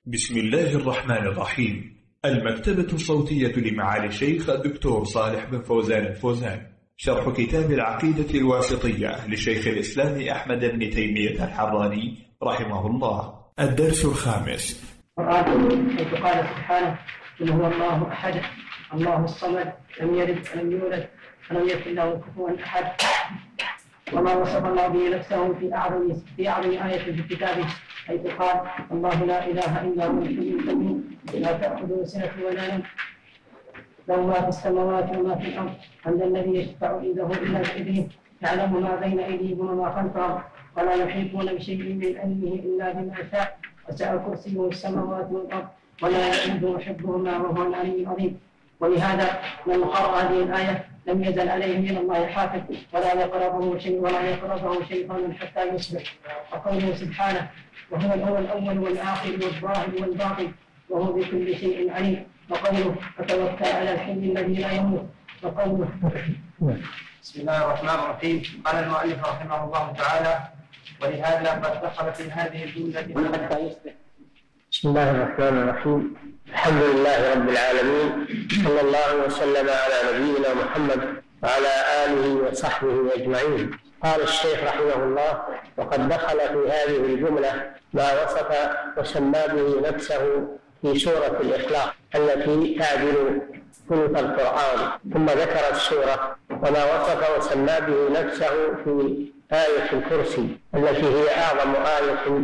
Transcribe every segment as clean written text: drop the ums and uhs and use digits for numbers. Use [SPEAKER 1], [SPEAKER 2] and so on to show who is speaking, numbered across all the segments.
[SPEAKER 1] بسم الله الرحمن الرحيم. المكتبة الصوتية لمعالي الشيخ الدكتور صالح بن فوزان الفوزان، شرح كتاب العقيدة الواسطية لشيخ الإسلام أحمد بن تيمية الحراني رحمه الله. الدرس الخامس.
[SPEAKER 2] حيث قال سبحانه: قل هو الله أحد الله الصمد لم يلد ولم يولد ولم يكن له كفوا أحد. وما وصف الله به نفسه في أعظم آية في كتابه، حيث قال: الله لا إله إلا هو الحي القيوم لا تأخذه سنة ولا نوم له ما في السماوات وما في الأرض من الذي يشفع عنده إلا بإذنه يعلم ما بين أيديهم وما خلفهم ولا يحيطون بشيء من علمه إلا بما شاء وسع كرسيه السماوات والأرض ولا يؤوده حفظهما وهو العلي العظيم. ولهذا من قرأ هذه الآية لم يزل عليه من الله حافظ ولا يقربه شيطان حتى يصبح. وقوله سبحانه: وهو الأول والآخر والظاهر والباطن وهو بكل شيء عليم. وقوله: فتوكل على الحي الذي لا يموت. وقوله:
[SPEAKER 3] بسم الله الرحمن الرحيم. قال المؤلف رحمه الله تعالى: ولهذا قد دخل في هذه الجملة حتى يصبح.
[SPEAKER 4] بسم الله الرحمن الرحيم. الحمد لله رب العالمين، صلى الله وسلم على نبينا محمد وعلى آله وصحبه أجمعين. قال الشيخ رحمه الله: وقد دخل في هذه الجملة ما وصف وسمى به نفسه في سورة الإخلاص التي تعدل ثلث القرآن، ثم ذكر السورة وما وصف وسمى به نفسه في آية الكرسي التي هي أعظم آية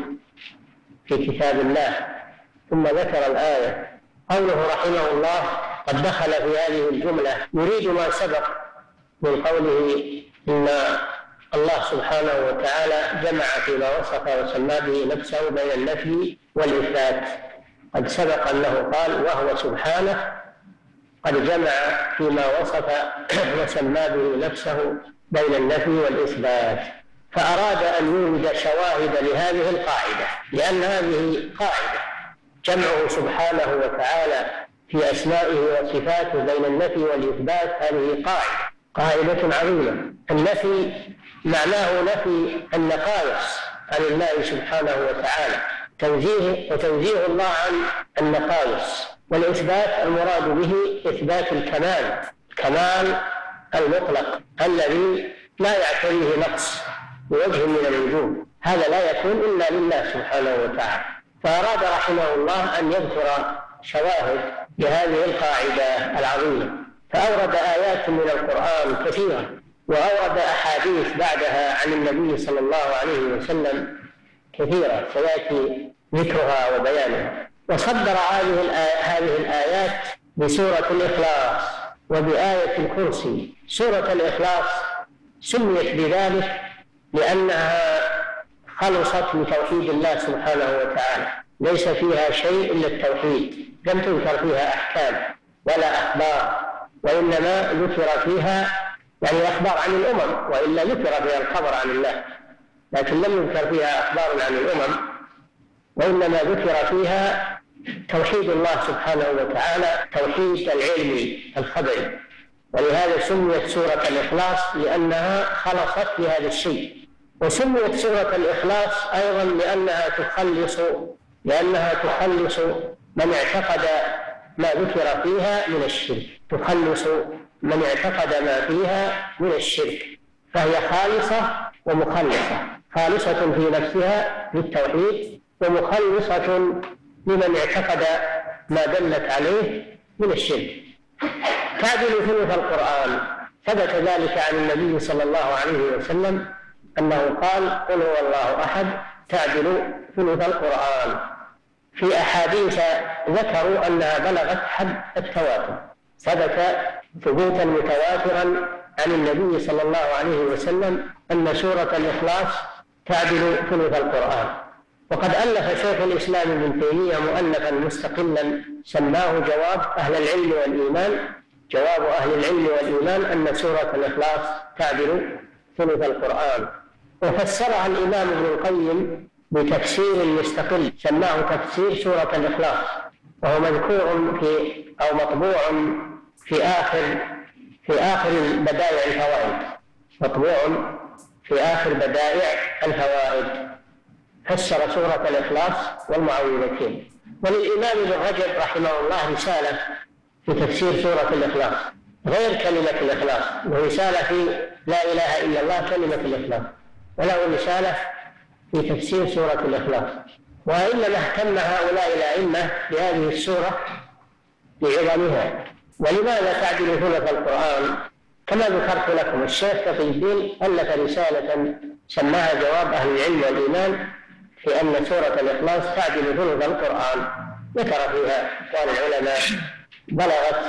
[SPEAKER 4] في كتاب الله، ثم ذكر الآية. قوله رحمه الله: قد دخل في هذه الجملة، يريد ما سبق من قوله إن الله سبحانه وتعالى جمع فيما وصف وسمى به نفسه بين النفي والإثبات. قد سبق أنه قال: وهو سبحانه قد جمع فيما وصف وسمى به نفسه بين النفي والإثبات، فأراد أن يوجد شواهد لهذه القاعدة، لأن هذه قاعدة جمعه سبحانه وتعالى في أسمائه وصفاته بين النفي والإثبات. هذه قاعدة عظيمة. النفي معناه نفي النقائص عن الله سبحانه وتعالى، وتنزيه الله عن النقائص. والإثبات المراد به إثبات الكمال المطلق الذي لا يعتريه نقص بوجه من الوجوه، هذا لا يكون إلا لله سبحانه وتعالى. فأراد رحمه الله أن يذكر شواهد لهذه القاعدة العظيمة، فأورد آيات من القرآن كثيرة، وأورد أحاديث بعدها عن النبي صلى الله عليه وسلم كثيرة سيأتي ذكرها وبيانها. وصدر هذه الآيات بسورة الإخلاص وبآية الكرسي. سورة الإخلاص سميت بذلك لأنها خلصت لتوحيد الله سبحانه وتعالى، ليس فيها شيء إلا التوحيد، لم تذكر فيها أحكام ولا أخبار، وإنما ذكر فيها يعني أخبار عن الأمم، وإلا ذكر فيها الخبر عن الله، لكن لم يذكر فيها أخبار عن الأمم، وإنما ذكر فيها توحيد الله سبحانه وتعالى، توحيد العلم الخبري. ولهذا سميت سورة الإخلاص لأنها خلصت لهذا الشيء. وسميت سورة الإخلاص أيضا لأنها تخلص من اعتقد ما ذكر فيها من الشرك، تخلص من اعتقد ما فيها من الشرك، فهي خالصة ومخلصة، خالصة في نفسها للتوحيد، ومخلصة لمن اعتقد ما دلت عليه من الشرك. تعدل ثلث القرآن. ثبت ذلك عن النبي صلى الله عليه وسلم أنه قال: قل هو الله أحد تعدل ثلث القرآن. في أحاديث ذكروا أنها بلغت حد التواتر، ثبت ثبوتا متواترا عن النبي صلى الله عليه وسلم أن سورة الإخلاص تعدل ثلث القرآن. وقد ألف شيخ الإسلام ابن تيمية مؤلفا مستقلا سماه جواب أهل العلم والإيمان أن سورة الإخلاص تعدل ثلث القرآن. وفسرها الإمام ابن القيم بتفسير مستقل سماه تفسير سورة الإخلاص، وهو مذكور أو مطبوع في آخر بدائع الفوائد، مطبوع في آخر بدائع الفوائد. فسر سورة الإخلاص والمعوذتين. وللإمام ابن رجب رحمه الله رسالة في تفسير سورة الإخلاص غير كلمة الإخلاص، ورسالة في لا إله إلا الله كلمة الإخلاص، وله رسالة في تفسير سورة الإخلاص. وإنما اهتم هؤلاء الأئمة بهذه السورة لعظمها. ولماذا تعدل ثلث القرآن؟ كما ذكرت لكم الشيخ تقي الدين ألف رسالة سماها جواب أهل العلم والإيمان في أن سورة الإخلاص تعدل ثلث القرآن، ذكر فيها أقوال العلماء بلغت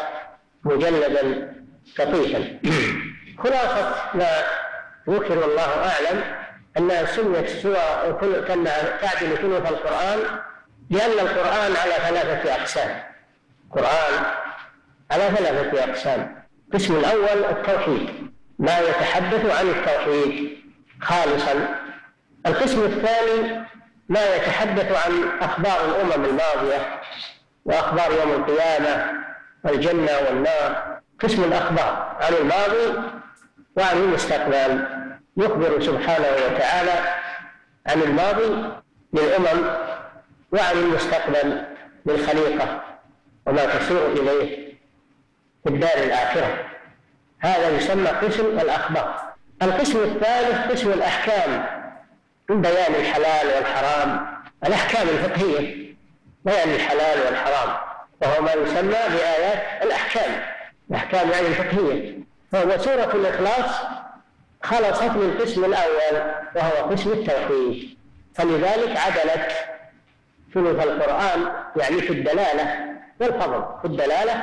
[SPEAKER 4] مجلدا لطيفا. خلاصة ما ذكر والله أعلم أنها سميت سورة كما تعدل ثلث القرآن لأن القرآن على ثلاثة أقسام. القرآن على ثلاثة أقسام: القسم الأول التوحيد، ما يتحدث عن التوحيد خالصا. القسم الثاني ما يتحدث عن أخبار الأمم الماضية وأخبار يوم القيامة والجنة والنار. قسم الأخبار عن الماضي وعن المستقبل، يخبر سبحانه وتعالى عن الماضي للأمم وعن المستقبل للخليقة وما تسير إليه في الدار الآخرة. هذا يسمى قسم الأخبار. القسم الثالث قسم الأحكام، من بيان الحلال والحرام، الأحكام الفقهية، بيان الحلال والحرام، وهو ما يسمى بآيات الأحكام، الأحكام يعني الفقهية. فهو سورة الإخلاص خلصت من القسم الأول وهو قسم التوحيد، فلذلك عدلت ثلث القرآن يعني في الدلالة والفضل، في الدلالة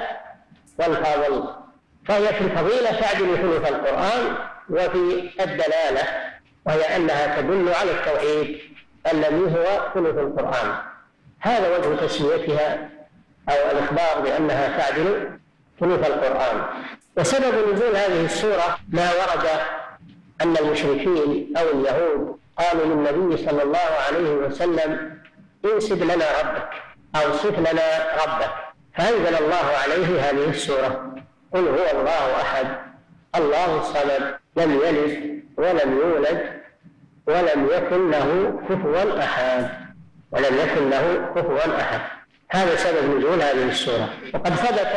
[SPEAKER 4] والفضل، فهي في الفضيلة تعدل ثلث القرآن، وفي الدلالة وهي أنها تدل على التوحيد الذي هو ثلث القرآن. هذا وجه تسميتها أو الإخبار بأنها تعدل ثلث القرآن. وسبب نزول هذه السورة ما ورد أن المشركين أو اليهود قالوا للنبي صلى الله عليه وسلم: انسب لنا ربك أو صف لنا ربك، فأنزل الله عليه هذه السورة: قل هو الله أحد الله الصمد لم يلد ولم يولد ولم يكن له كفوا أحد، ولم يكن له كفوا أحد. هذا سبب نزول هذه السورة. وقد ثبت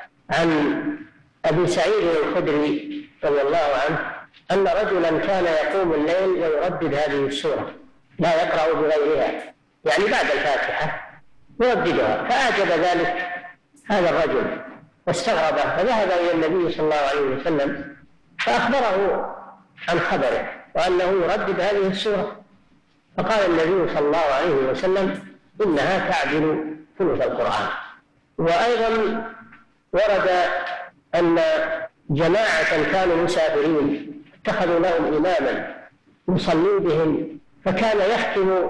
[SPEAKER 4] عن أبي سعيد الخدري رضي الله عنه أن رجلا كان يقوم الليل ويردد هذه السورة، لا يقرأ بغيرها، يعني بعد الفاتحة يرددها، فأعجب ذلك هذا الرجل واستغربه، فذهب إلى النبي صلى الله عليه وسلم فأخبره عن خبره وأنه يردد هذه السورة، فقال النبي صلى الله عليه وسلم: إنها تعدل ثلث القرآن. وأيضا ورد أن جماعة كانوا مسافرين اتخذوا لهم إماما يصلي بهم، فكان يختم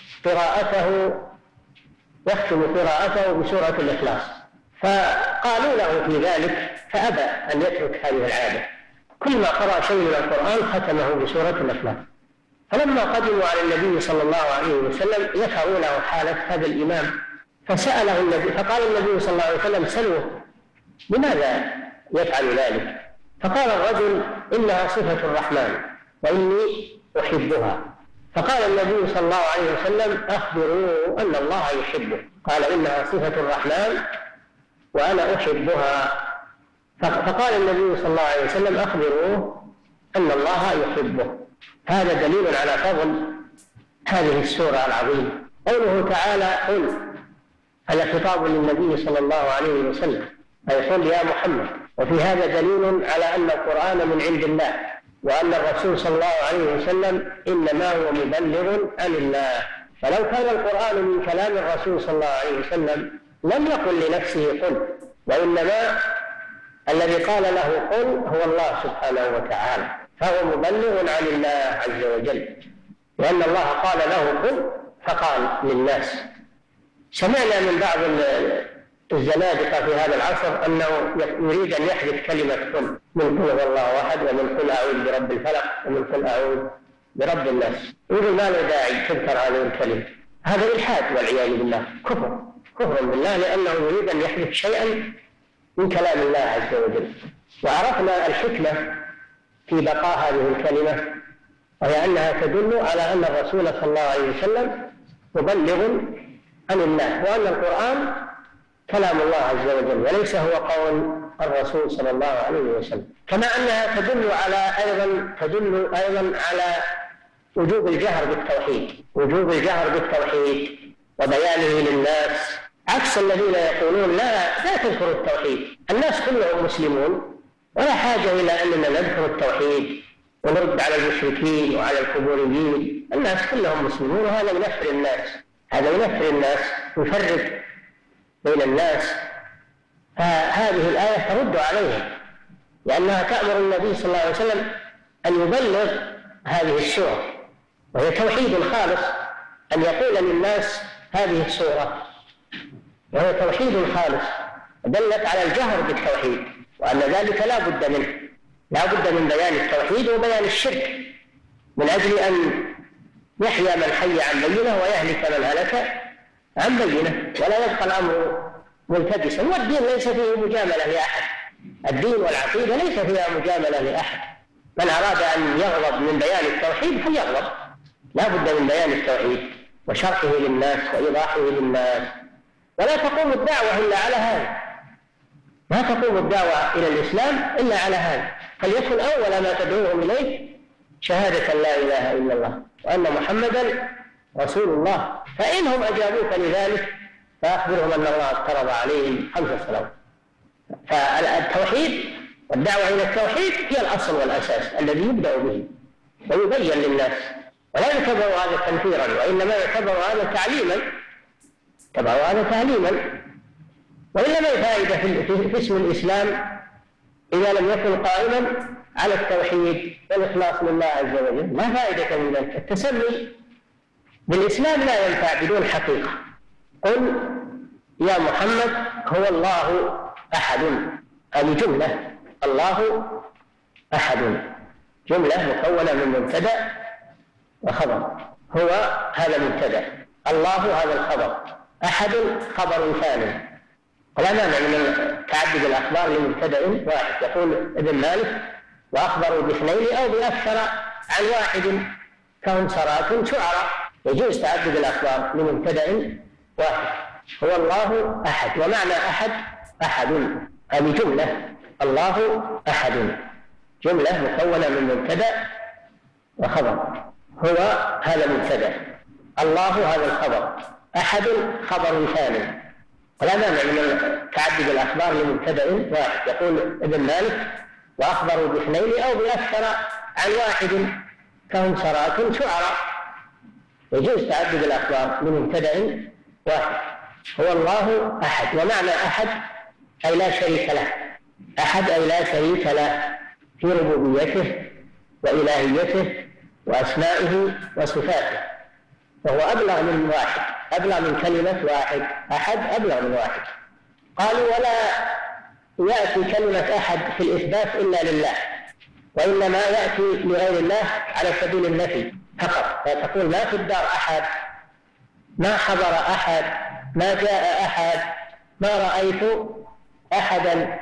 [SPEAKER 4] قراءته بسورة الإخلاص، فقالوا له في ذلك فأبى أن يترك هذه العادة، كلما قرأ شيء من القرآن ختمه بسورة الإخلاص. فلما قدموا على النبي صلى الله عليه وسلم ذكروا له حالة هذا الإمام، فسأله النبي، فقال النبي صلى الله عليه وسلم: سلوه لماذا يفعل ذلك؟ فقال الرجل: إنها صفة الرحمن وإني أحبها. فقال النبي صلى الله عليه وسلم: أخبروه أن الله يحبه. قال: إنها صفة الرحمن وأنا أحبها. فقال النبي صلى الله عليه وسلم: أخبروه أن الله يحبه. هذا دليل على فضل هذه السورة العظيمة. قوله تعالى: قل، هذا خطاب للنبي صلى الله عليه وسلم، أي قل يا محمد. وفي هذا دليل على أن القرآن من عند الله، وأن الرسول صلى الله عليه وسلم إنما هو مبلغ عن الله. فلو كان القرآن من كلام الرسول صلى الله عليه وسلم لم يقل لنفسه قل، وإنما الذي قال له قل هو الله سبحانه وتعالى، فهو مبلغ عن الله عز وجل، لأن الله قال له قل فقال للناس. سمعنا من بعض الزنادقة في هذا العصر أنه يريد أن يحذف كلمة قل من قل هو الله أحد، ومن قل أعوذ برب الفلق، ومن قل أعوذ برب الناس، يقول ما له داعي تذكر هذه الكلمة. هذا إلحاد والعياذ بالله، كفر بالله، لأنه يريد أن يحذف شيئا من كلام الله عز وجل. وعرفنا الحكمة في بقاء هذه الكلمة، وهي أنها تدل على أن الرسول صلى الله عليه وسلم مبلغ عن الله، وأن القرآن كلام الله عز وجل وليس هو قول الرسول صلى الله عليه وسلم. كما أنها تدل أيضا على وجوب الجهر بالتوحيد وبيانه للناس، عكس الذين يقولون لا تذكروا التوحيد، الناس كلهم مسلمون ولا حاجة إلى أننا نذكر التوحيد ونرد على المشركين وعلى القبوريين، الناس كلهم مسلمون، وهذا ينفر الناس يفرق بين الناس. فهذه الآية ترد عليهم، لأنها تأمر النبي صلى الله عليه وسلم أن يبلغ هذه السورة، وهي توحيد خالص، أن يقول للناس هذه السورة وهي توحيد خالص دلت على الجهر بالتوحيد، وأن ذلك لا بد من بيان التوحيد وبيان الشرك، من أجل أن يحيى من حي عن بينه ويهلك من هلك عن بينه، ولا يبقى الأمر ملتبسا. والدين ليس فيه مجاملة لأحد، الدين والعقيدة ليس فيها مجاملة لأحد، من أراد أن يغضب من بيان التوحيد فليغضب، لا بد من بيان التوحيد وشرحه للناس وإيضاحه للناس، ولا تقوم الدعوة إلا على هذا، ما تقوم الدعوة إلى الإسلام إلا على هذا، فليكن أول ما تدعوهم إليه شهادة لا إله إلا الله وأن محمدا رسول الله. فإنهم أجابوك لذلك فأخبرهم أن الله افترض عليهم 5 صلوات. فالتوحيد والدعوة إلى التوحيد هي الأصل والأساس الذي يبدأ به ويبين للناس، ولا يعتبر هذا تنفيرا، وإنما يعتبر هذا تعليما. وإلا ما فائدة في اسم الإسلام إذا لم يكن قائما على التوحيد والإخلاص لله عز وجل؟ ما فائدة من ذلك؟ التسمي بالإسلام لا ينفع بدون حقيقة. قل يا محمد هو الله أحد، هذه جملة، الله أحد جملة مكونة من مبتدأ وخبر، هو هذا مبتدأ، الله هذا الخبر، أحد خبر ثاني، ولا مانع من تعدد الأخبار لمبتدأ واحد. يقول ابن مالك وأخبروا باثنين أو بأكثر عن واحد كهم سراة شعراء، يجوز تعدد الأخبار لمبتدأ واحد. هو الله أحد، ومعنى أحد هذه جملة، الله أحد جملة مكونة من مبتدأ وخبر، هو هذا مبتدأ، الله هذا الخبر، أحد خبر ثاني، ولا مانع من تعدد الأخبار لمبتدأ واحد. يقول ابن مالك وأخبروا باثنين أو بأكثر عن واحد كهم سراة شعراء، يجوز تعدد الأخبار لمبتدأ واحد. هو الله أحد، ومعنى أحد أي لا شريك له، أحد أي لا شريك له في ربوبيته وإلهيته وأسمائه وصفاته، وهو أبلغ من واحد، أبلغ من كلمة واحد، أحد أبلغ من واحد. قالوا ولا يأتي كلمة أحد في الإثبات إلا لله، وإنما يأتي لغير الله على سبيل النفي فقط، فتقول ما في الدار أحد، ما حضر أحد، ما جاء أحد، ما رأيت أحدا،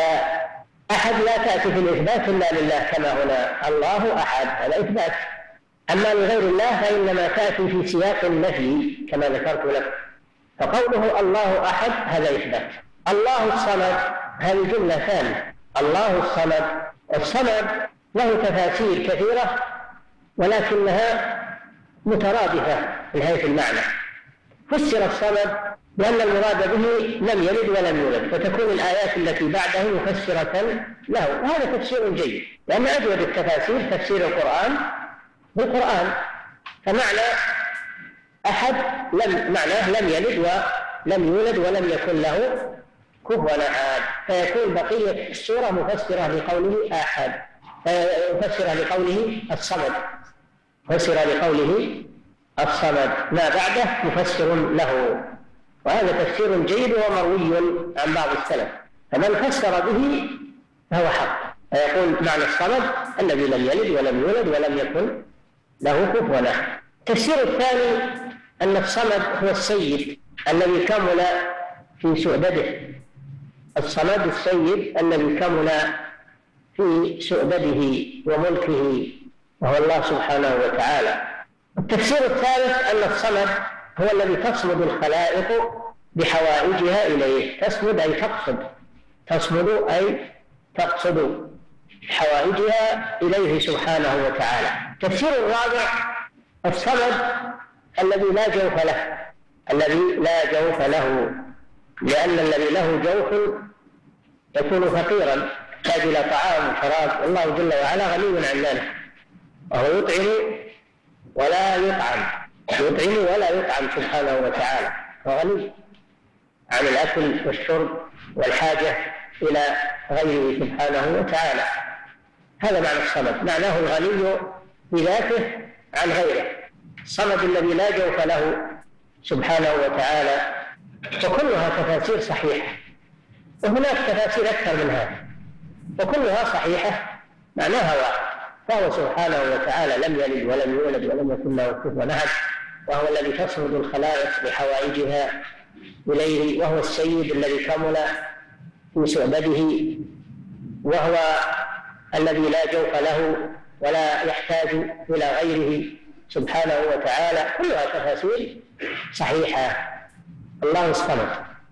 [SPEAKER 4] فأحد لا تأتي في الإثبات إلا لله كما هنا الله أحد هذا إثبات، أما لغير الله فإنما تأتي في سياق النفي كما ذكرت لك. فقوله الله أحد هذا إثبات. الله الصمد هذه جملة ثانية، الله الصمد، الصمد له تفاسير كثيرة ولكنها مترادفة من حيث المعنى. فسر الصمد لأن المراد به لم يلد ولم يولد، فتكون الآيات التي بعده مفسرة له، وهذا تفسير جيد، لأن أجود التفاسير تفسير القرآن بالقرآن. فمعنى أحد معناه لم يلد ولم يولد ولم يكن له كفوا أحد، فيكون بقية السورة مفسرة لقوله أحد، مفسرة لقوله الصمد، مفسرة لقوله الصمد، ما بعده مفسر له، وهذا تفسير جيد ومروي عن بعض السلف، فمن فسر به فهو حق، فيقول معنى الصمد الذي لم يلد ولم يولد ولم يكن له كفوا أحد. التفسير الثاني أن الصمد هو السيد الذي كمل في سؤدده، الصمد السيد الذي كمل في سؤدده وملكه وهو الله سبحانه وتعالى. التفسير الثالث أن الصمد هو الذي تصمد الخلائق بحوائجها إليه. تصمد أي تقصد، تصمد أي تقصد حوائجها إليه سبحانه وتعالى. تفسير الرابع: الصمد الذي لا جوف له، الذي لا جوف له، لأن الذي له جوف يكون فقيرا يحتاج إلى طعام وشراب، والله جل وعلا غني عن ذلك، وهو يطعم ولا يطعم، يطعم ولا يطعم سبحانه وتعالى، وغني عن الأكل والشرب والحاجة إلى غيره سبحانه وتعالى. هذا معنى الصمد، معناه الغني بذاته عن غيره، الصمد الذي لا جوف له سبحانه وتعالى. وكلها تفاسير صحيحة، وهناك تفاسير أكثر من هذا، وكلها صحيحة معناها واحد، فهو سبحانه وتعالى لم يلد ولم يولد ولم يكن له كفوا أحد، وهو الذي تصمد الخلائق بحوائجها إليه، وهو السيد الذي كمل في سعبده، وهو الذي لا جوف له ولا يحتاج إلى غيره سبحانه وتعالى. كلها تفاسير صحيحة. الله الصمد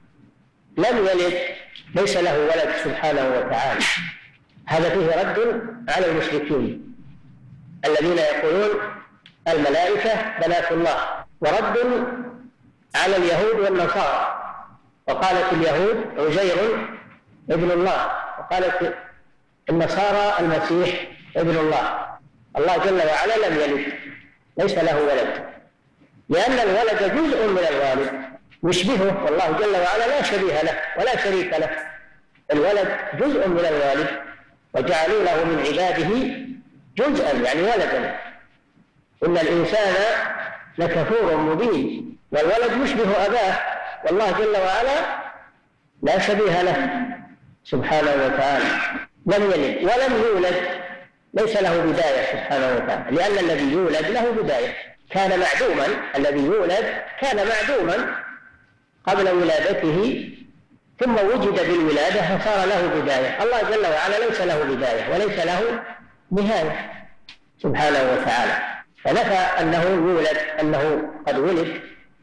[SPEAKER 4] لم يلد، ليس له ولد سبحانه وتعالى. هذا فيه رد على المشركين الذين يقولون الملائكة بنات الله، ورد على اليهود والنصارى، وقالت اليهود عزير ابن الله، وقالت النصارى المسيح ابن الله. الله جل وعلا لم يلد، ليس له ولد، لأن الولد جزء من الوالد يشبهه، والله جل وعلا لا شبيه له ولا شريك له. الولد جزء من الوالد، وجعلوا له من عباده جزءا يعني ولدا. إن الإنسان لكفور مبين، والولد يشبه أباه، والله جل وعلا لا شبيه له سبحانه وتعالى. لم يلد ولم يولد، ليس له بداية سبحانه وتعالى، لأن الذي يولد له بداية، كان معدوما، الذي يولد كان معدوما قبل ولادته، ثم وجد بالولادة فصار له بداية. الله جل وعلا ليس له بداية وليس له نهاية سبحانه وتعالى، فنفى أنه يولد، أنه قد ولد،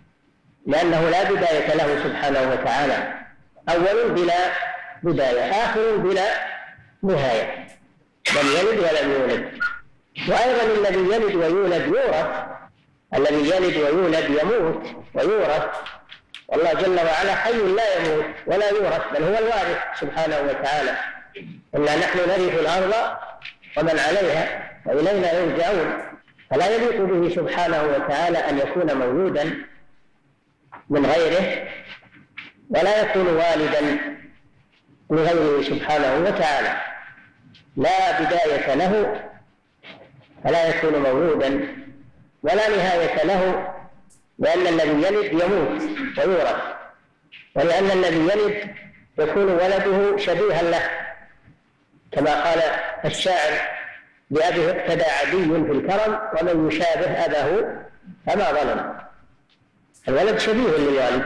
[SPEAKER 4] لأنه لا بداية له سبحانه وتعالى، أول بلا بداية، آخر بلا نهاية، لم يلد ولم يولد. وأيضا الذي يلد ويولد يورث، الذي يلد ويولد يموت ويورث، والله جل وعلا حي لا يموت ولا يورث، بل هو الوارث سبحانه وتعالى. إنا نحن نرث الأرض ومن عليها وإلينا يرجعون. فلا يليق به سبحانه وتعالى أن يكون مولودا من غيره، ولا يكون والدا لغيره سبحانه وتعالى، لا بداية له فلا يكون مولودا ولا نهاية له، لأن الذي يلد يموت ويورث، ولأن الذي يلد يكون ولده شبيها له، كما قال الشاعر: بأبيه اقتدى عدي في الكرم ومن يشابه أباه فما ظلم. الولد شبيه للوالد،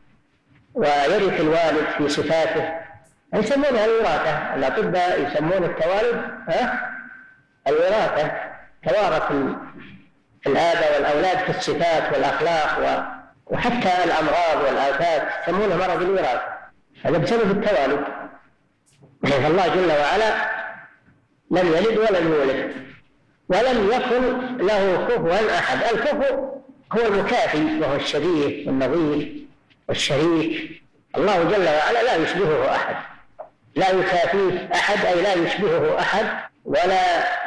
[SPEAKER 4] ويرث الوالد في صفاته، يسمونها الوراثة، الأطباء يسمون التوالد الوراثة، توارث الآباء والأولاد في الصفات والأخلاق وحتى الأمراض والآفات يسمونها مرض الوراثة، هذا بسبب التوالد. فالله جل وعلا لم يلد ولم يولد ولم يكن له كفوا أحد. الكفو هو المكافي، وهو الشبيه والنظير والشريك. الله جل وعلا لا يشبهه أحد، لا يكافيه أحد، أي لا يشبهه أحد ولا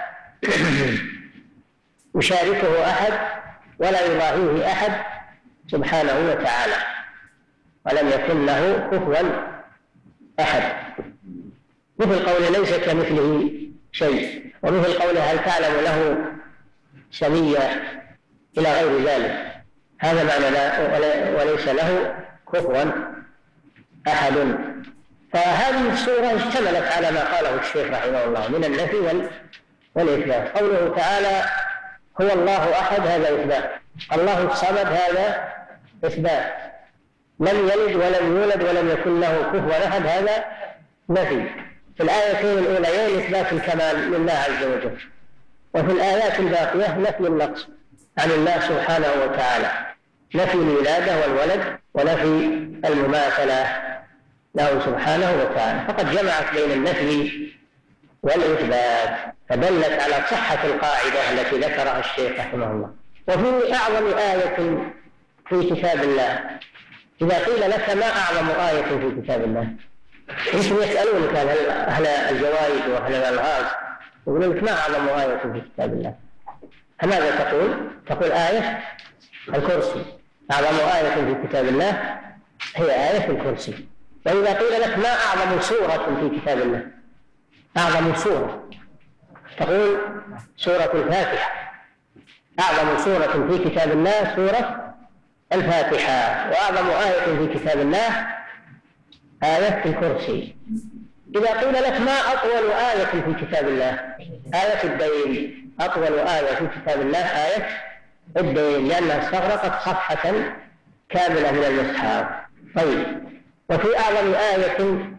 [SPEAKER 4] يشاركه أحد ولا يضاهيه أحد سبحانه وتعالى، ولم يكن له كفوا أحد. مثل قوله ليس كمثله شيء، ومثل قوله هل تعلم له سميا، إلى غير ذلك. هذا معنى وليس له كفوا أحد. فهذه السورة اشتملت على ما قاله الشيخ رحمه الله من النفي والإثبات. قوله تعالى هو الله أحد، هذا إثبات. الله الصمد، هذا إثبات. لم يلد ولم يولد ولم يكن له كفوا أحد، هذا نفي. في الآيتين الأوليين إثبات الكمال لله عز وجل، وفي الآيات الباقية نفي النقص عن الله سبحانه وتعالى. نفي الولادة والولد ونفي المماثلة له سبحانه وتعالى، فقد جمعت بين النفي والإثبات، فدلت على صحة القاعدة التي ذكرها الشيخ رحمه الله. وفي أعظم آية في كتاب الله، إذا قيل لك ما أعظم آية في كتاب الله، يمكن يسألونك أهل الجوائز وأهل الألغاز، يقولون لك ما أعظم آية في كتاب الله، فماذا تقول؟ تقول آية الكرسي، أعظم آية في كتاب الله هي آية الكرسي. وإذا قيل لك ما أعظم سورة في كتاب الله، أعظم سورة، تقول سورة الفاتحة. أعظم سورة في كتاب الله سورة الفاتحة، وأعظم آية في كتاب الله آية الكرسي. إذا قيل لك ما أطول آية في كتاب الله، آية الدين. أطول آية في كتاب الله آية الدين، لأنها استغرقت صفحة كاملة من المصحف. طيب، وفي أعظم آية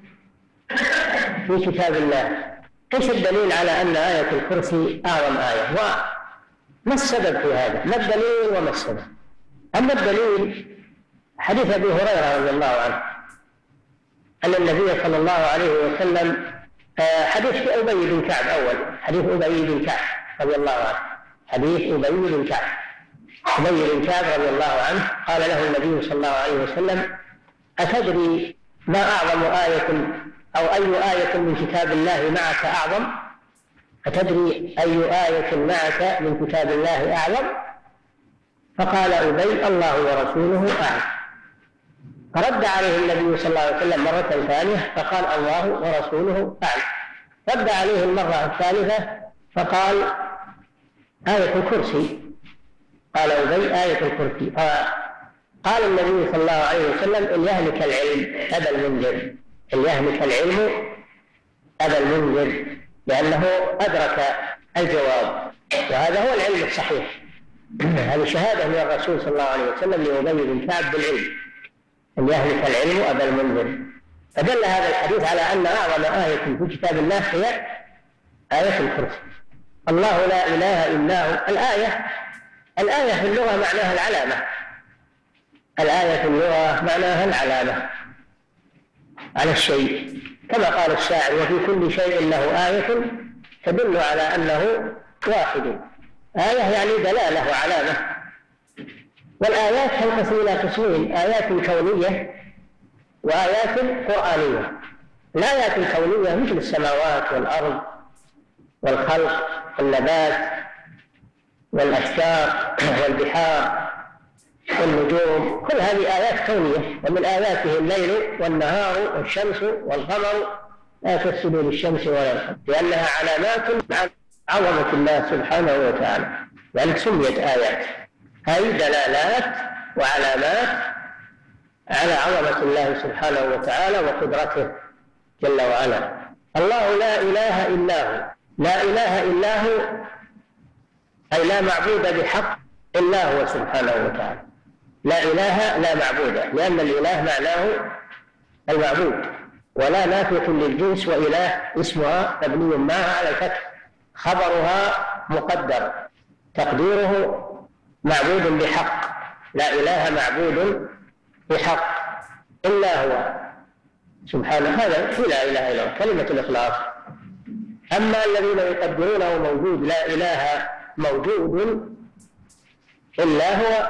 [SPEAKER 4] في كتاب الله، ايش الدليل على أن آية الكرسي أعظم آية؟ وما السبب في هذا؟ ما الدليل وما السبب؟ أما الدليل حديث أبي هريرة رضي الله عنه أن النبي صلى الله عليه وسلم، حديث أبي بن كعب، أول حديث أبي بن كعب رضي الله عنه، حديث أبي بن كعب. أبي بن كعب رضي الله عنه قال له النبي صلى الله عليه وسلم: أتدري ما أعظم آية أو أي آية من كتاب الله معك أعظم؟ أتدري أي آية معك من كتاب الله أعظم؟ فقال أبي: الله ورسوله أعلم. فرد عليه النبي صلى الله عليه وسلم مرة ثانية فقال: الله ورسوله أعلم. رد عليه المرة الثالثة فقال: آية الكرسي. قال أبي: آية الكرسي. قال النبي صلى الله عليه وسلم: إن يهلك العلم أبا المنذر، إن يهلك العلم أبا المنذر، لأنه أدرك الجواب، وهذا هو العلم الصحيح. هذه شهادة من الرسول صلى الله عليه وسلم لأبي بن كعب بالعلم، أن يهلك العلم أبا المنذر. فدل هذا الحديث على أن أعظم آية في كتاب الله هي آية الكرسي. الله لا إله إلا هو. الآية في اللغة معناها العلامة، الآية في اللغة معناها العلامة على الشيء، كما قال الشاعر: وفي كل شيء له آية تدل على أنه واحد. آية يعني دلالة وعلامة. والآيات تنقسم إلى قسمين: آيات كونية وآيات قرآنية. الآيات الكونية مثل السماوات والأرض والخلق والنبات والأشجار والبحار والنجوم، كل هذه آيات كونية. ومن آياته الليل والنهار والشمس والقمر لا تسجدوا للشمس ولا القمر، لأنها علامات عن عظمة الله سبحانه وتعالى، يعني سميت آيات، أي دلالات وعلامات على عظمة الله سبحانه وتعالى وقدرته جل وعلا. الله لا إله إلا هو. لا إله إلا هو أي لا معبود بحق إلا هو سبحانه وتعالى. لا إله لا معبود، لأن الإله معناه المعبود، ولا نافية للجنس، وإله اسمها مبني معها على الفتح، خبرها مقدر، تقديره معبود بحق. لا إله معبود بحق إلا هو سبحانه، هذا في لا إله إلا هو كلمة الإخلاص. أما الذين يقدرونه موجود، لا إله موجود إلا هو،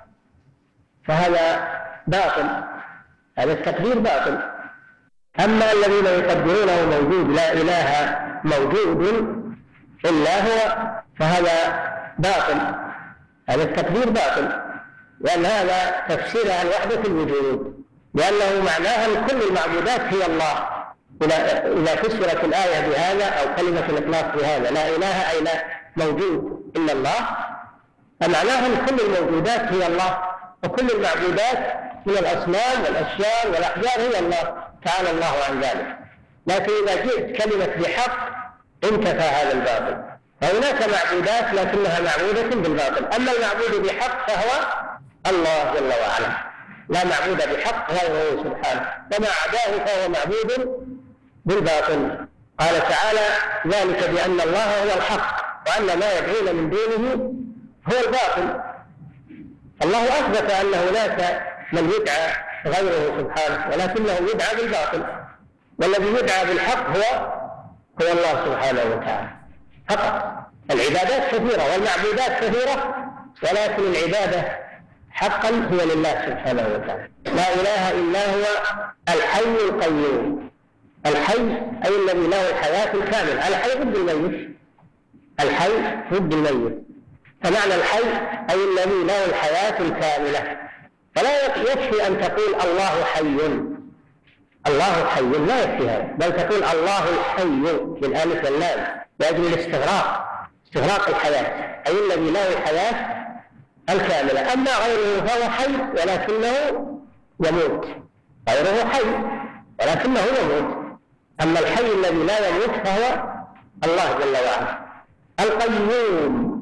[SPEAKER 4] فهذا باطل، هذا التقدير باطل. أما الذين يقدرونه موجود، لا إله موجود إلا هو، فهذا باطل، هذا التقدير باطل، لأن هذا تفسير عن وحدة الوجود، لأنه معناها أن كل المعبودات هي الله. إذا فسرت الآية بهذا أو كلمة الإخلاص بهذا، لا إله أي لا موجود إلا الله، فمعناها أن كل الموجودات هي الله، وكل المعبودات من الأصنام والأشجار والأحجار هي الله، تعالى الله عن ذلك. لكن إذا جئت كلمة بحق انتفى هذا الباطل. فهناك معبودات لكنها معبودة بالباطل، أما المعبود بحق فهو الله جل وعلا، لا معبود بحق غيره سبحانه، وما عداه فهو معبود بالباطل. قال تعالى: ذلك بأن الله هو الحق وأن ما يدعون من دونه هو الباطل. الله أثبت أن هناك من يدعى غيره سبحانه، ولكنه يدعى بالباطل، والذي يدعى بالحق هو الله سبحانه وتعالى فقط. العبادات كثيرة والمعبودات كثيرة، ولكن العبادة حقا هي لله سبحانه وتعالى. لا إله إلا هو الحي القيوم. الحي أي الذي له الحياة الكاملة. الحي ضد الميت، الحي ضد الميت، فمعنى الحي أي الذي له الحياة الكاملة. فلا يكفي أن تقول الله حي، الله حي لا يكفي هذا، بل تقول الله الحي بالألف واللام لأجل استغراق الحياة، أي الذي له الحياة الكاملة. أما غيره فهو حي ولكنه يموت، غيره حي ولكنه يموت. أما الحي الذي لا يموت فهو الله جل وعلا. القيوم،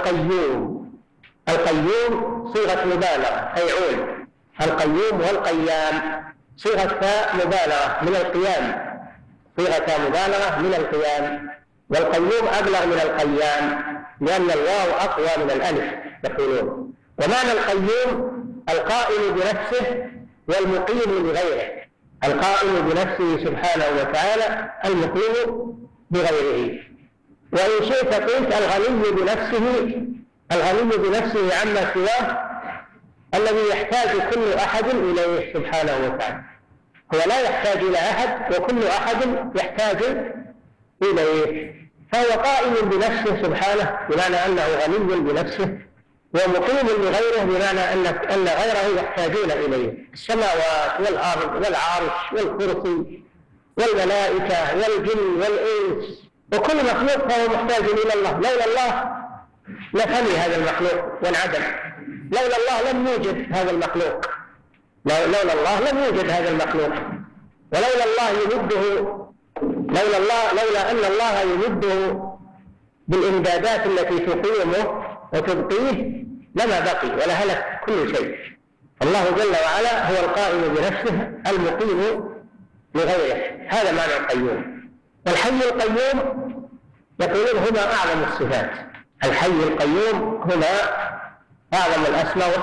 [SPEAKER 4] القيوم صيغة مبالغة فيعول. القيوم والقيام صيغة مبالغة من القيام، صيغة مبالغة من القيام. والقيوم أبلغ من القيام لأن الواو أقوى من الألف يقولون. ومعنى القيوم القائم بنفسه والمقيم لغيره، القائم بنفسه سبحانه وتعالى المقيم بغيره. وإن شئت قلت الغني بنفسه عما سواه، الذي يحتاج كل أحد إليه سبحانه وتعالى. هو لا يحتاج إلى أحد وكل أحد يحتاج إليه، فهو قائم بنفسه سبحانه بمعنى أنه غني بنفسه، ومقيم لغيره بمعنى أن غيره يحتاجون إليه. السماوات والأرض والعرش والكرسي والملائكة والجن والإنس وكل مخلوق فهو محتاج إلى الله. لولا الله لفني هذا المخلوق وانعدم، لولا الله لم يوجد هذا المخلوق، هذا المخلوق. ولولا الله يمده، لولا أن الله يمده بالإمدادات التي تقيمه وتبقيه لما بقي ولا هلك كل شيء. الله جل وعلا هو القائم بنفسه المقيم لغيره، هذا معنى القيوم. والحي القيوم يقولون هما أعظم الصفات. الحي القيوم هما أعظم الأسماء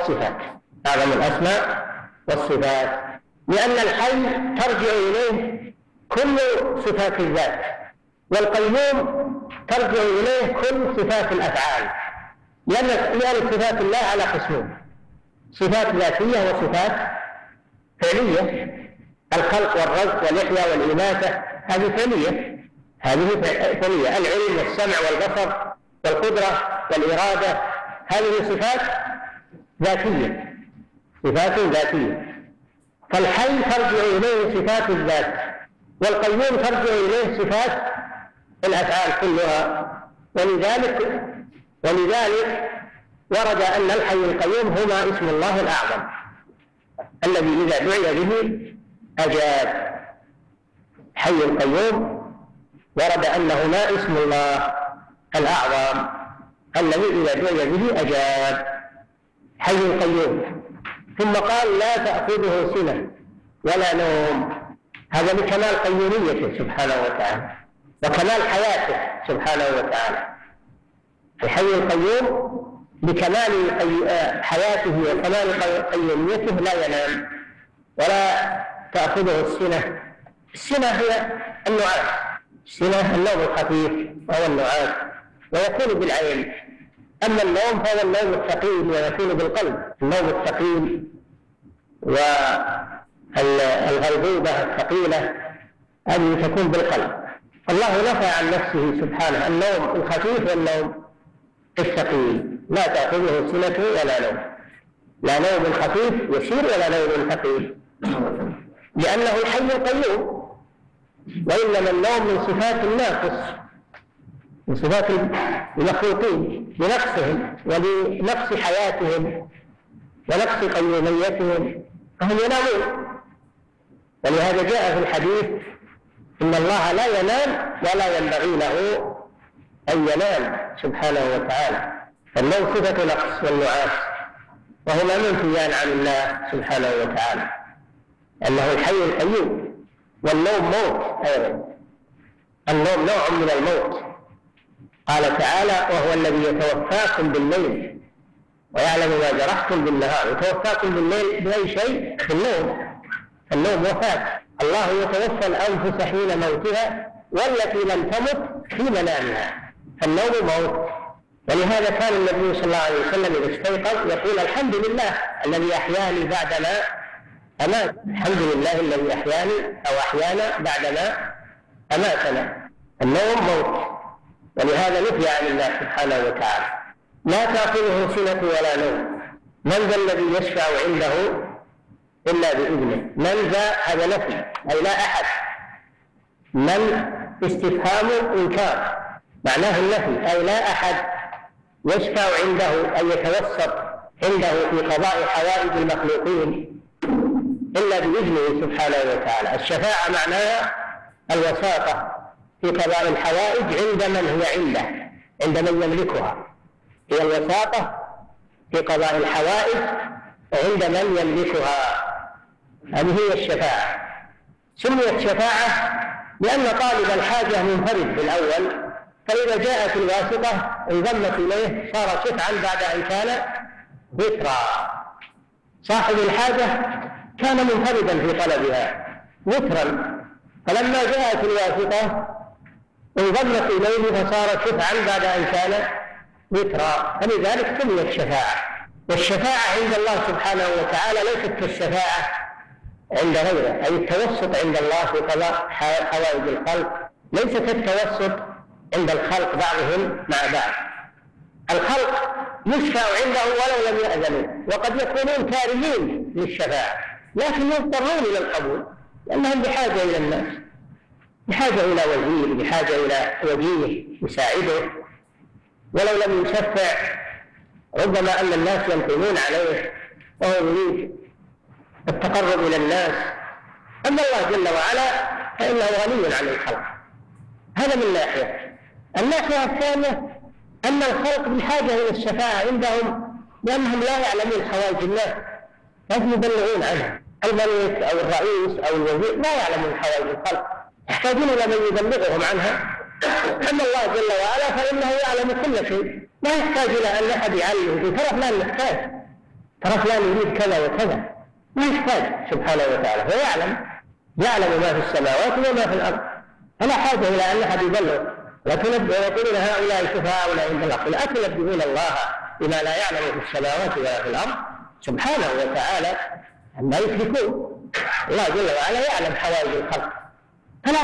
[SPEAKER 4] والصفات، لأن الحي ترجع إليه كل صفات الذات، والقيوم ترجع إليه كل صفات الأفعال، لأن صفات الله على قسمين: صفات ذاتية وصفات فعلية. الخلق والرزق والإحياء والإماتة هذه فعلية. العلم والسمع والبصر والقدرة والإرادة هذه صفات ذاتية. فالحي ترجع إليه صفات الذات، والقيوم ترجع إليه صفات الأفعال كلها. ولذلك ورد أن الحي القيوم هما اسم الله الأعظم الذي إذا دعي به أجاب. حي القيوم ورد أنهما اسم الله الأعظم الذي إذا دعي به أجاب، حي القيوم. ثم قال لا تأخذه سنة ولا نوم، هذا لكمال قيوميته سبحانه وتعالى وكمال حياته سبحانه وتعالى. الحي القيوم بكمال حياته وكمال قيوميته لا ينام ولا تأخذه السنة. السنة هي النعاس، السنة النوم الخفيف وهو النعاس، ويكون بالعين. أما النوم فهو النوم الثقيل ويكون بالقلب، النوم الثقيل والغيبوبة الثقيلة هذه تكون بالقلب. الله نفى عن نفسه سبحانه النوم الخفيف والنوم الثقيل، لا تأخذه سنة ولا نوم، لا نوم خفيف يسير ولا نوم ثقيل، لأنه الحي القيوم. وإنما النوم من صفات الناقص، من صفات المخلوقين لنقصهم ولنقص حياتهم ونقص قيوميتهم، فهم ينامون. ولهذا جاء في الحديث إن الله لا ينام ولا ينبغي له أن ينام سبحانه وتعالى. فالنوم صفة نقص والنعاس، وهما منفيان عن الله سبحانه وتعالى، أنه الحي القيوم. والنوم موت أيضا، النوم نوع من الموت. قال تعالى وهو الذي يتوفاكم بالليل ويعلم ما جرحتم بالنهار، يتوفاكم بالليل بأي شيء؟ بالنوم. النوم وفاة. الله يتوفى الأنفس حين موتها والتي لم تمت في منامها. النوم موت. ولهذا كان النبي صلى الله عليه وسلم إذا استيقظ يقول الحمد لله الذي أحياني بعدما أمات. الحمد لله الذي أحياني أو أحيانا بعدما أماتنا. النوم موت، ولهذا نفي عن الله سبحانه وتعالى. لا تأخذه سنة ولا نوم. من ذا الذي يشفع عنده إلا بإذنه. من ذا هذا نفي أي لا أحد. من استفهام إنكار معناه النفي أي لا أحد يشفع عنده أي يتوسط عنده في قضاء حوائج المخلوقين إلا بإذنه سبحانه وتعالى. الشفاعة معناها الوساطة في قضاء الحوائج عند من هو عنده، عند من يملكها. هي الوساطة في قضاء الحوائج عند من يملكها. هذه هي الشفاعة. سميت شفاعة لأن طالب الحاجة منفرد بالأول، فإذا جاءت الواسطة انضمت إليه صار شفعا بعد أن كان وترا. صاحب الحاجة كان منفردا في طلبها وترا، فلما جاءت الواسطة انضمت إليه فصار شفعا بعد أن كان وترا، فلذلك سميت شفاعة. والشفاعة عند الله سبحانه وتعالى ليست كالشفاعة عند غيره، أي التوسط عند الله في قضاء حوائج الخلق ليس كالتوسط عند الخلق بعضهم مع بعض. الخلق يشفع عنده ولو لم يأذنوا، وقد يكونون كارهين للشفاعة لكن يضطرون إلى القبول لأنهم بحاجة إلى الناس، بحاجة إلى وزير، بحاجة إلى وجيه يساعده، ولو لم يشفع ربما أن الناس ينقمون عليه وهو يريد التقرب إلى الناس. أما الله جل وعلا فإنه غني عن الخلق. هذا من ناحية. الناحية الثانية أن الخلق بحاجة إلى الشفاعة عندهم لأنهم لا يعلمون حوائج الناس، لازم يبلغون عنها. الملك أو الرئيس أو الوزير لا يعلمون حوائج الخلق، يحتاجون إلى من يبلغهم عنها. أما الله جل وعلا فإنه يعلم كل شيء، لا يحتاج إلى أن أحد يعلمه. ترى فلان محتاج، ترى فلان يريد كذا وكذا، ما يحتاج سبحانه وتعالى، هو يعلم ما في السماوات وما في الأرض، فلا حاجة إلى أن أحد يبلغ. ويقولون هؤلاء شفعاؤنا عند الله، قل أتنبئون الله بما لا يعلم في السماوات ولا في الأرض سبحانه وتعالى عما يشركون. الله جل وعلا يعلم حوائج الخلق، فلا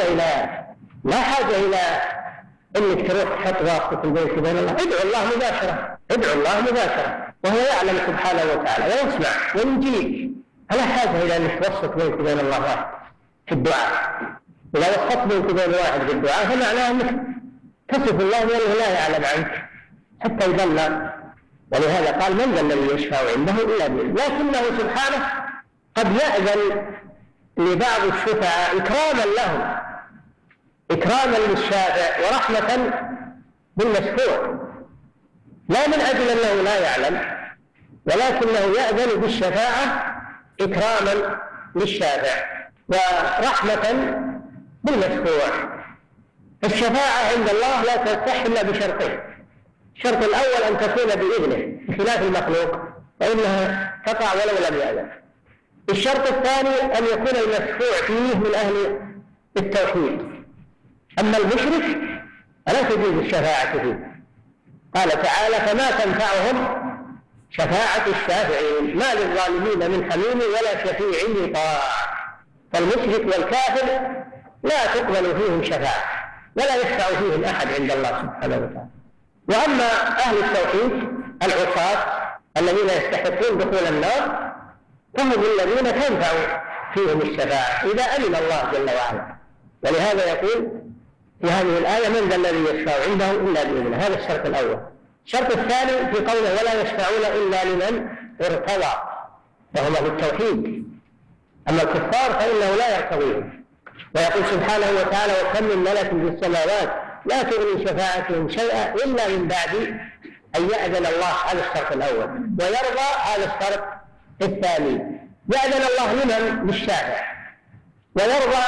[SPEAKER 4] حاجة إلى أنك تروح تحط واسطة البيت بين الله. ادعو الله مباشرة وهو يعلم سبحانه وتعالى ويسمع ويجيب. فلا حاجة إلى أنك توسط بينك وبين الله واحد في الدعاء. إذا وسطت بينك وبين واحد في الدعاء فمعناه أنك تصف الله بأنه لا يعلم عنك حتى يبلغ. ولهذا قال من ذا الذي يشفع عنده إلا بإذنه. لكنه سبحانه قد يأذن لبعض الشفعاء إكراما لهم، إكراما للشافع ورحمة بالمشفوع، لا من أجل أنه لا يعلم، ولكنه يأذن بالشفاعة إكراما للشافع ورحمة بالمشفوع. الشفاعة عند الله لا تصح إلا بشرطين. الشرط الأول أن تكون بإذنه بخلاف المخلوق فإنها تقع ولو لم يأذن. الشرط الثاني أن يكون المشفوع فيه من أهل التوحيد. أما المشرك فلا تجوز الشفاعة فيه. قال تعالى فما تنفعهم شفاعة الشافعين ما للظالمين من حميم ولا شفيع يطاع. فالمشرك والكافر لا تقبل فيهم شفاعة ولا يشفع فيهم أحد عند الله سبحانه وتعالى. وأما أهل التوحيد العصاة الذين يستحقون دخول النار فهم الذين تنفع فيهم الشفاعة إذا أمن الله جل وعلا. ولهذا يقول في هذه الآية من ذا الذي يشفع عنده إلا بإذنه. هذا الشرط الأول. الشرط الثاني في قوله ولا يشفعون إلا لمن ارتضى وهم أهل التوحيد. أما الكفار فإنه لا يرتضيهم. ويقول سبحانه وتعالى وكم من ملك في السماوات لا تغني شفاعتهم شيئا إلا من بعد أن يأذن الله. هذا الشرط الأول. ويرضى هذا الشرط الثاني. يأذن الله لمن؟ للشافع، ويرضى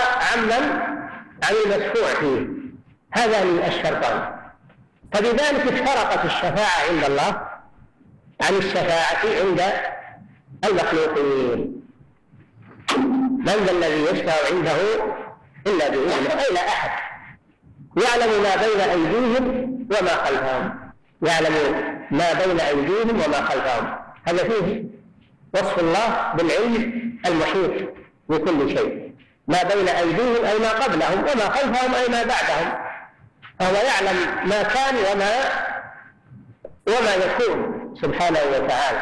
[SPEAKER 4] عن المشفوع فيه. هذان الشرطان. فبذلك افترقت الشفاعة عند الله عن الشفاعة عند المخلوقين. من ذا الذي يشفع عنده إلا بإذنه؟ أي لا أحد. يعلم ما بين أيديهم وما خلفهم، يعلم ما بين أيديهم وما خلفهم. هذا فيه وصف الله بالعلم المحيط بكل شيء. ما بين أيديهم أي ما قبلهم، وما خلفهم أي ما بعدهم. فهو يعلم ما كان وما يكون سبحانه وتعالى،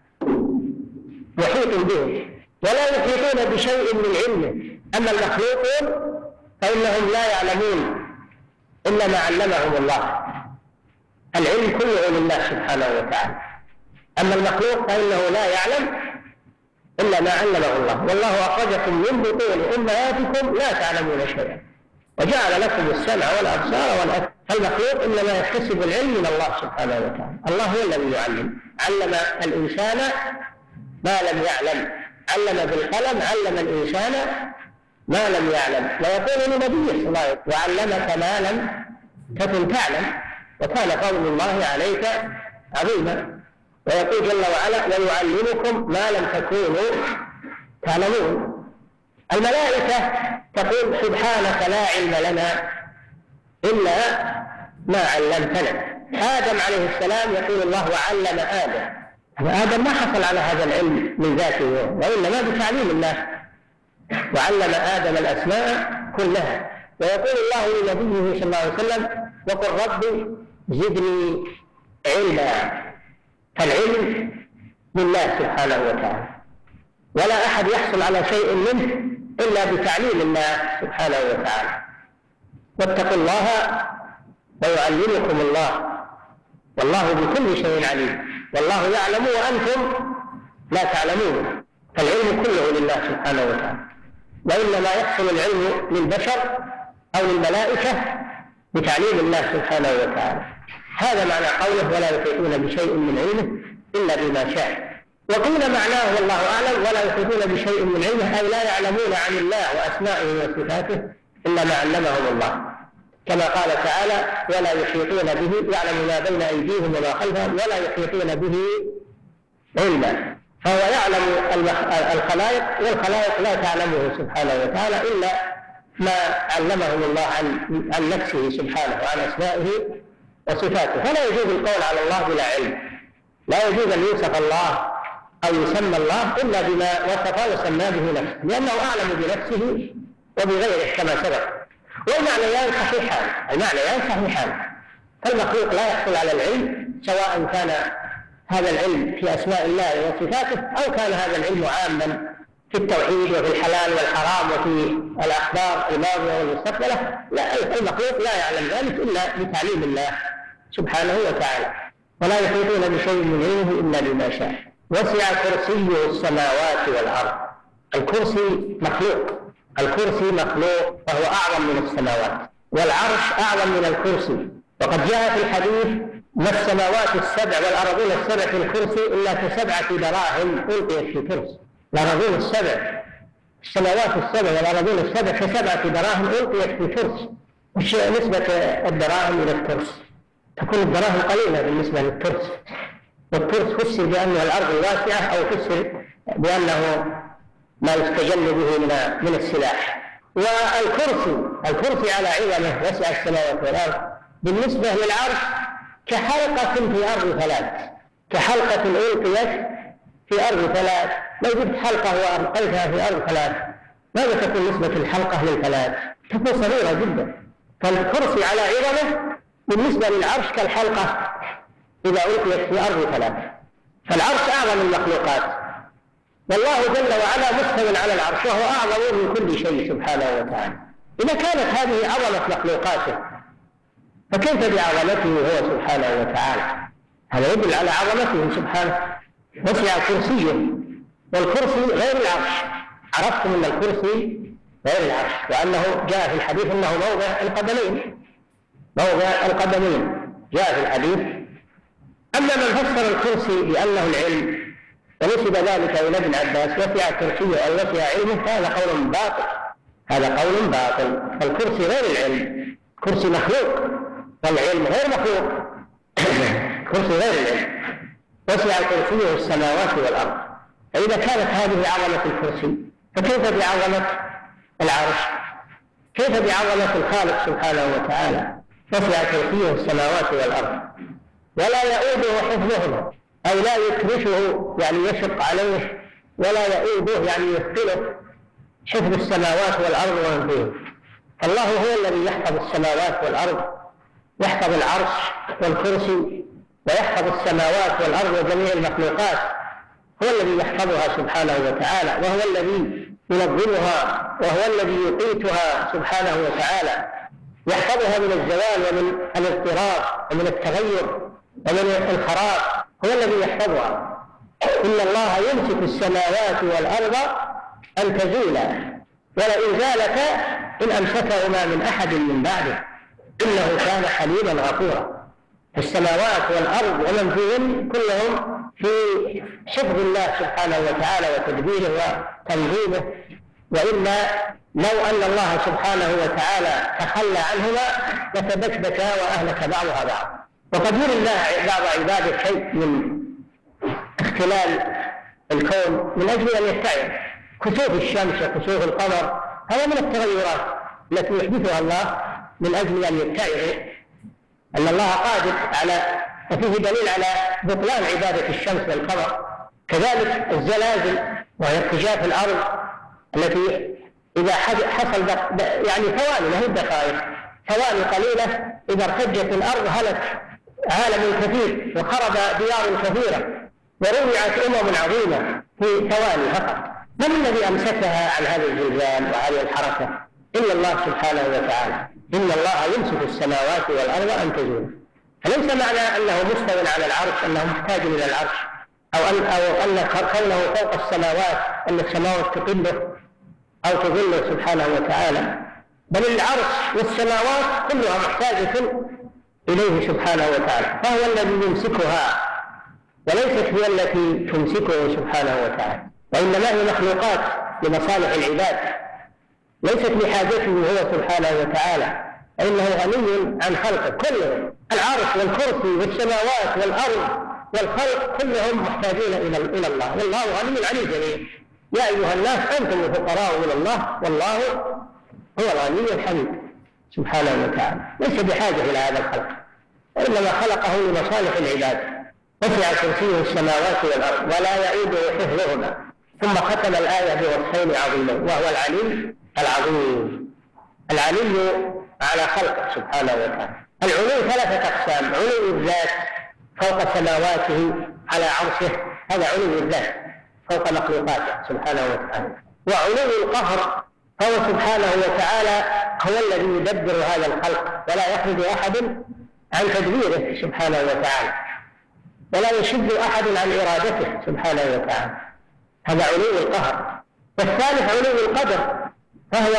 [SPEAKER 4] محيط بهم، ولا يحيطون بشيء من علمه. أما المخلوقون فإنهم لا يعلمون إلا ما علمهم الله، العلم كله لله سبحانه وتعالى. أما المخلوق فإنه لا يعلم إلا ما علمه الله. والله أخرجكم من بطون أمهاتكم لا تعلمون شيئا وجعل لكم السمع والأبصار والأفئدة. المخلوق إنما يكتسب العلم من الله سبحانه وتعالى. الله هو الذي يعلم. علم الإنسان ما لم يعلم، علم بالقلم، علم الإنسان ما لم يعلم. ويقول لنبيه صلى الله عليه وسلم: وعلمك ما لم تكن تعلم وكان فضل الله عليك عظيما. ويقول جل وعلا: ويعلمكم ما لم تكونوا تعلمون. الملائكة تقول: سبحانك لا علم لنا إلا ما علمتنا. آدم عليه السلام يقول الله: وعلم آدم. آدم ما حصل على هذا العلم من ذاته وإنما بتعليم الله. وعلم آدم الأسماء كلها. ويقول الله لنبيه صلى الله عليه وسلم: وقل رب زدني علما. فالعلم لله سبحانه وتعالى، ولا أحد يحصل على شيء منه إلا بتعليم الله سبحانه وتعالى. واتقوا الله ويعلمكم الله والله بكل شيء عليم. والله يعلم وأنتم لا تعلمون. فالعلم كله لله سبحانه وتعالى، وإنما يحصل العلم للبشر أو للملائكة بتعليم الله سبحانه وتعالى. هذا معنى قوله: ولا يحيطون بشيء من علمه إلا بما شاء. وقيل معناه والله أعلم: ولا يحيطون بشيء من علمه أي لا يعلمون عن الله وأسمائه وصفاته إلا ما علمهم الله، كما قال تعالى: ولا يحيطون به، يعلم ما بين أيديهم وما خلفهم ولا يحيطون به علما. فهو يعلم الخلائق، والخلائق لا تعلمه سبحانه وتعالى إلا ما علمهم الله عن نفسه سبحانه وعن أسمائه وصفاته. فلا يجوز القول على الله بلا علم. لا يجوز أن يوصف الله أو يسمى الله إلا بما وصف وسمى به نفسه، لأنه أعلم بنفسه وبغيره كما سبق. والمعنيان صحيحان. فالمخلوق لا يحصل على العلم، سواء كان هذا العلم في أسماء الله وصفاته أو كان هذا العلم عاما في التوحيد وفي الحلال والحرام وفي الأخبار الماضية والمستقبلة. لا، المخلوق لا يعلم ذلك إلا بتعليم الله سبحانه وتعالى. ولا يحيطون بشيء من علمه إلا بما شاء. وسع كرسيه السماوات والأرض. الكرسي مخلوق وهو أعظم من السماوات، والعرش أعظم من الكرسي. وقد جاء في الحديث: ما السماوات السبع والأرضون السبع في الكرسي إلا كسبعة دراهم ألقيت في كرسي. الأرضون السبع، السماوات السبع والأرضون السبع كسبعة دراهم ألقيت في كرسي. وش نسبة الدراهم إلى الكرسي؟ تكون الدراهم قليلة بالنسبة للكرسي. والكرسي فسر بأنه الأرض الواسعة، أو فسر بأنه ما يستجل به من السلاح. والكرسي على عظمه وسع السماوات والأرض بالنسبة للعرش كحلقة في أرض ثلاث، كحلقة ألقيت في أرض ثلاث. لو جبت حلقة وألقيتها في أرض ثلاث، ماذا تكون نسبة الحلقة للثلاث؟ تكون صغيرة جدا. فالكرسي على عظمه بالنسبة للعرش كالحلقة إذا ألقيت في أرض ثلاث. فالعرش أعظم المخلوقات، والله جل وعلا مستوٍ على العرش وهو أعظم من كل شيء سبحانه وتعالى. إذا كانت هذه عظمة مخلوقاته فكيف بعظمته هو سبحانه وتعالى؟ هذا يدل على عظمته سبحانه. وسع كرسيه، والكرسي غير العرش. عرفتم أن الكرسي غير العرش، وأنه جاء في الحديث أنه موضع القدمين جاء في الحديث. أما من فسر الكرسي بأنه العلم ونسب ذلك إلى ابن عباس: وسع كرسيه أو وسع علمه، فهذا قول باطل. فالكرسي غير العلم، كرسي مخلوق والعلم غير مخلوق. كرسي غير العلم. وسع كرسيه السماوات والأرض. فإذا كانت هذه عظمة الكرسي فكيف بعظمة العرش؟ كيف بعظمة الخالق سبحانه وتعالى؟ وسع كرسيه السماوات والأرض ولا يؤوده حفظهما، أي لا يكرشه يعني يشق عليه، ولا يؤوده يعني يثقله حفظ السماوات والأرض ومن فيهن. الله هو الذي يحفظ السماوات والأرض، يحفظ العرش والكرسي، ويحفظ السماوات والأرض وجميع المخلوقات، هو الذي يحفظها سبحانه وتعالى، وهو الذي ينظمها، وهو الذي يقيتها سبحانه وتعالى، يحفظها من الزوال ومن الاضطراب ومن التغير ومن الخراب، هو الذي يحفظها. إن الله يمسك السماوات والأرض أن تزولا ولئن زالتا إن أمسكهما من أحد من بعده إنه كان حليما غفورا. السماوات والأرض ومن فيهن كلهم في حفظ الله سبحانه وتعالى وتدبيره وتنظيمه، وإلا لو أن الله سبحانه وتعالى تخلى عنهما لتبكبكا وأهلك بعضها بعض. وقد يري الله بعض عباده شيء من اختلال الكون من أجل أن يتعظ، كسوف الشمس وكسوف القمر هذا من التغيرات التي يحدثها الله من أجل أن يتعظ أن الله قادر على، وفيه دليل على بطلان عبادة الشمس والقمر. كذلك الزلازل وهي ارتجاف الأرض التي إذا حصل يعني ثواني له دقائق، ثواني قليلة إذا ارتجت الأرض هلك عالم كثير وخرب ديار كثيرة ورفعت عظيمة في ثواني فقط. من الذي أمسكها عن هذا الزلزال وهذه الحركة؟ إلا الله سبحانه وتعالى. إن الله يمسك السماوات والأرض أن تزولا. فليس معنى أنه مستوى على العرش أنه محتاج إلى العرش، أو أن كونه فوق السماوات أن السماوات تقله أو تظله سبحانه وتعالى، بل العرش والسماوات كلها محتاجة إليه سبحانه وتعالى، فهو الذي يمسكها وليست هي التي تمسكه سبحانه وتعالى، وإنما هي مخلوقات لمصالح العباد ليست لحاجته هو سبحانه وتعالى، فإنه غني عن خلقه كلهم. العرش والكرسي والسماوات والأرض والخلق كلهم محتاجين إلى الله، والله غني عن الجميع. يا أيها الناس أنتم الفقراء إلى الله والله هو الغني الحميد سبحانه وتعالى، ليس بحاجة إلى هذا الخلق، وإنما خلقه لمصالح العباد. وسع كرسيه السماوات والأرض ولا يؤوده حفظهما. ثم ختم الآية بوصفين عظيمين، وهو العلي العظيم. العلي على خلقه سبحانه وتعالى. العلو ثلاثة أقسام: علو الذات فوق سماواته على عرشه، هذا علو الذات فوق مخلوقاته سبحانه وتعالى. وعلو القهر، فهو سبحانه وتعالى هو الذي يدبر هذا الخلق ولا يخرج أحد عن تدبيره سبحانه وتعالى، ولا يشد أحد عن إرادته سبحانه وتعالى، هذا علو القهر. والثالث علو القدر، فهو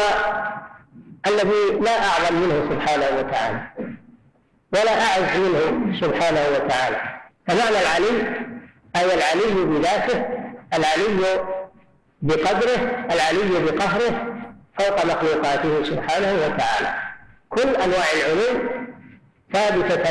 [SPEAKER 4] الذي لا أعظم منه سبحانه وتعالى ولا أعز منه سبحانه وتعالى. فمعنى العلي أي العلي بذاته، العلي بقدره، العلي بقهره فوق مخلوقاته سبحانه وتعالى. كل أنواع العلو ثابتة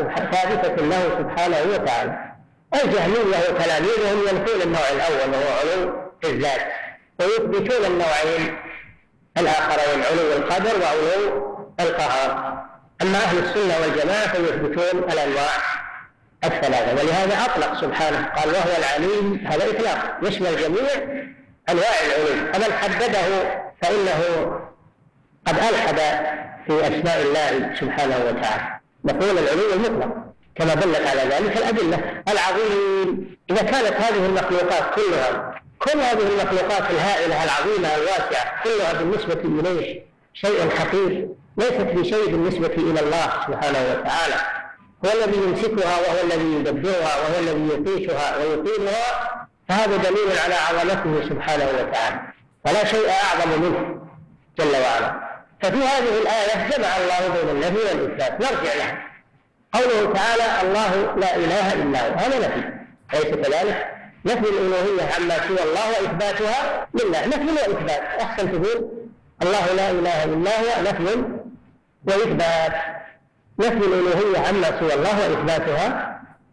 [SPEAKER 4] له سبحانه وتعالى. الجهمية وتلاميذهم ينفون النوع الأول وهو علو الذات، ويثبتون النوعين الآخرين علو القدر وعلو القهر. أما أهل السنة والجماعة فيثبتون الأنواع الثلاثة، ولهذا أطلق سبحانه قال وهو العليم، هذا إطلاق يشمل جميع أنواع العلو. فمن حدده فإنه قد ألحد في أسماء الله سبحانه وتعالى. نقول العلو المطلق كما دلت على ذلك الأدلة. العظيم، إذا كانت هذه المخلوقات كل هذه المخلوقات الهائلة العظيمة الواسعة كلها بالنسبة إليه شيء حقير، ليست بشيء بالنسبة إلى الله سبحانه وتعالى. هو الذي يمسكها وهو الذي يدبرها وهو الذي يقيتها ويقيمها، فهذا دليل على عظمته سبحانه وتعالى، ولا شيء أعظم منه جل وعلا. ففي هذه الآية جمع الله بين النفي والإثبات. نرجع لها. قوله تعالى الله لا إله إلا هو، هذا نفي ليس كذلك، نفي الألوهية عما سوى الله وإثباتها لله، نفي وإثبات. أحسن تقول الله لا إله إلا هو نفي وإثبات، نفي الألوهية عما سوى الله وإثباتها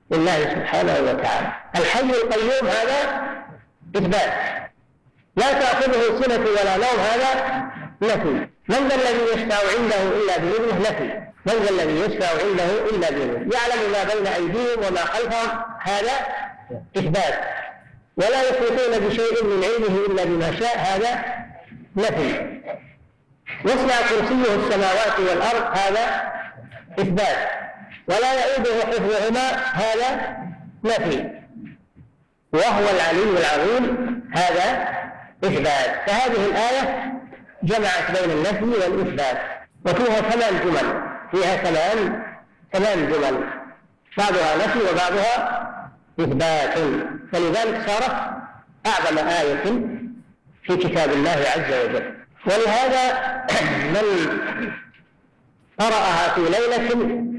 [SPEAKER 4] لله سبحانه وتعالى. الحي القيوم هذا إثبات، لا تأخذه سنة ولا نوم هذا نفي. من ذا الذي يشفع عنده إلا بإذنه نفي. من ذا الذي يشفع عنده إلا بإذنه. يعلم ما بين أيديهم وما خلفهم هذا إثبات. ولا يحيطون بشيء من علمه إلا بما شاء هذا نفي. وسع كرسيه السماوات والأرض هذا إثبات. ولا يؤوده حفظهما هذا نفي. وهو العلي العظيم هذا إثبات. فهذه الآية جمعت بين النفي والإثبات، وفيها 8 جمل، فيها 8 جمل، بعضها نفي وبعضها إثبات، فلذلك صارت أعظم آية في كتاب الله عز وجل. ولهذا من قرأها في ليلة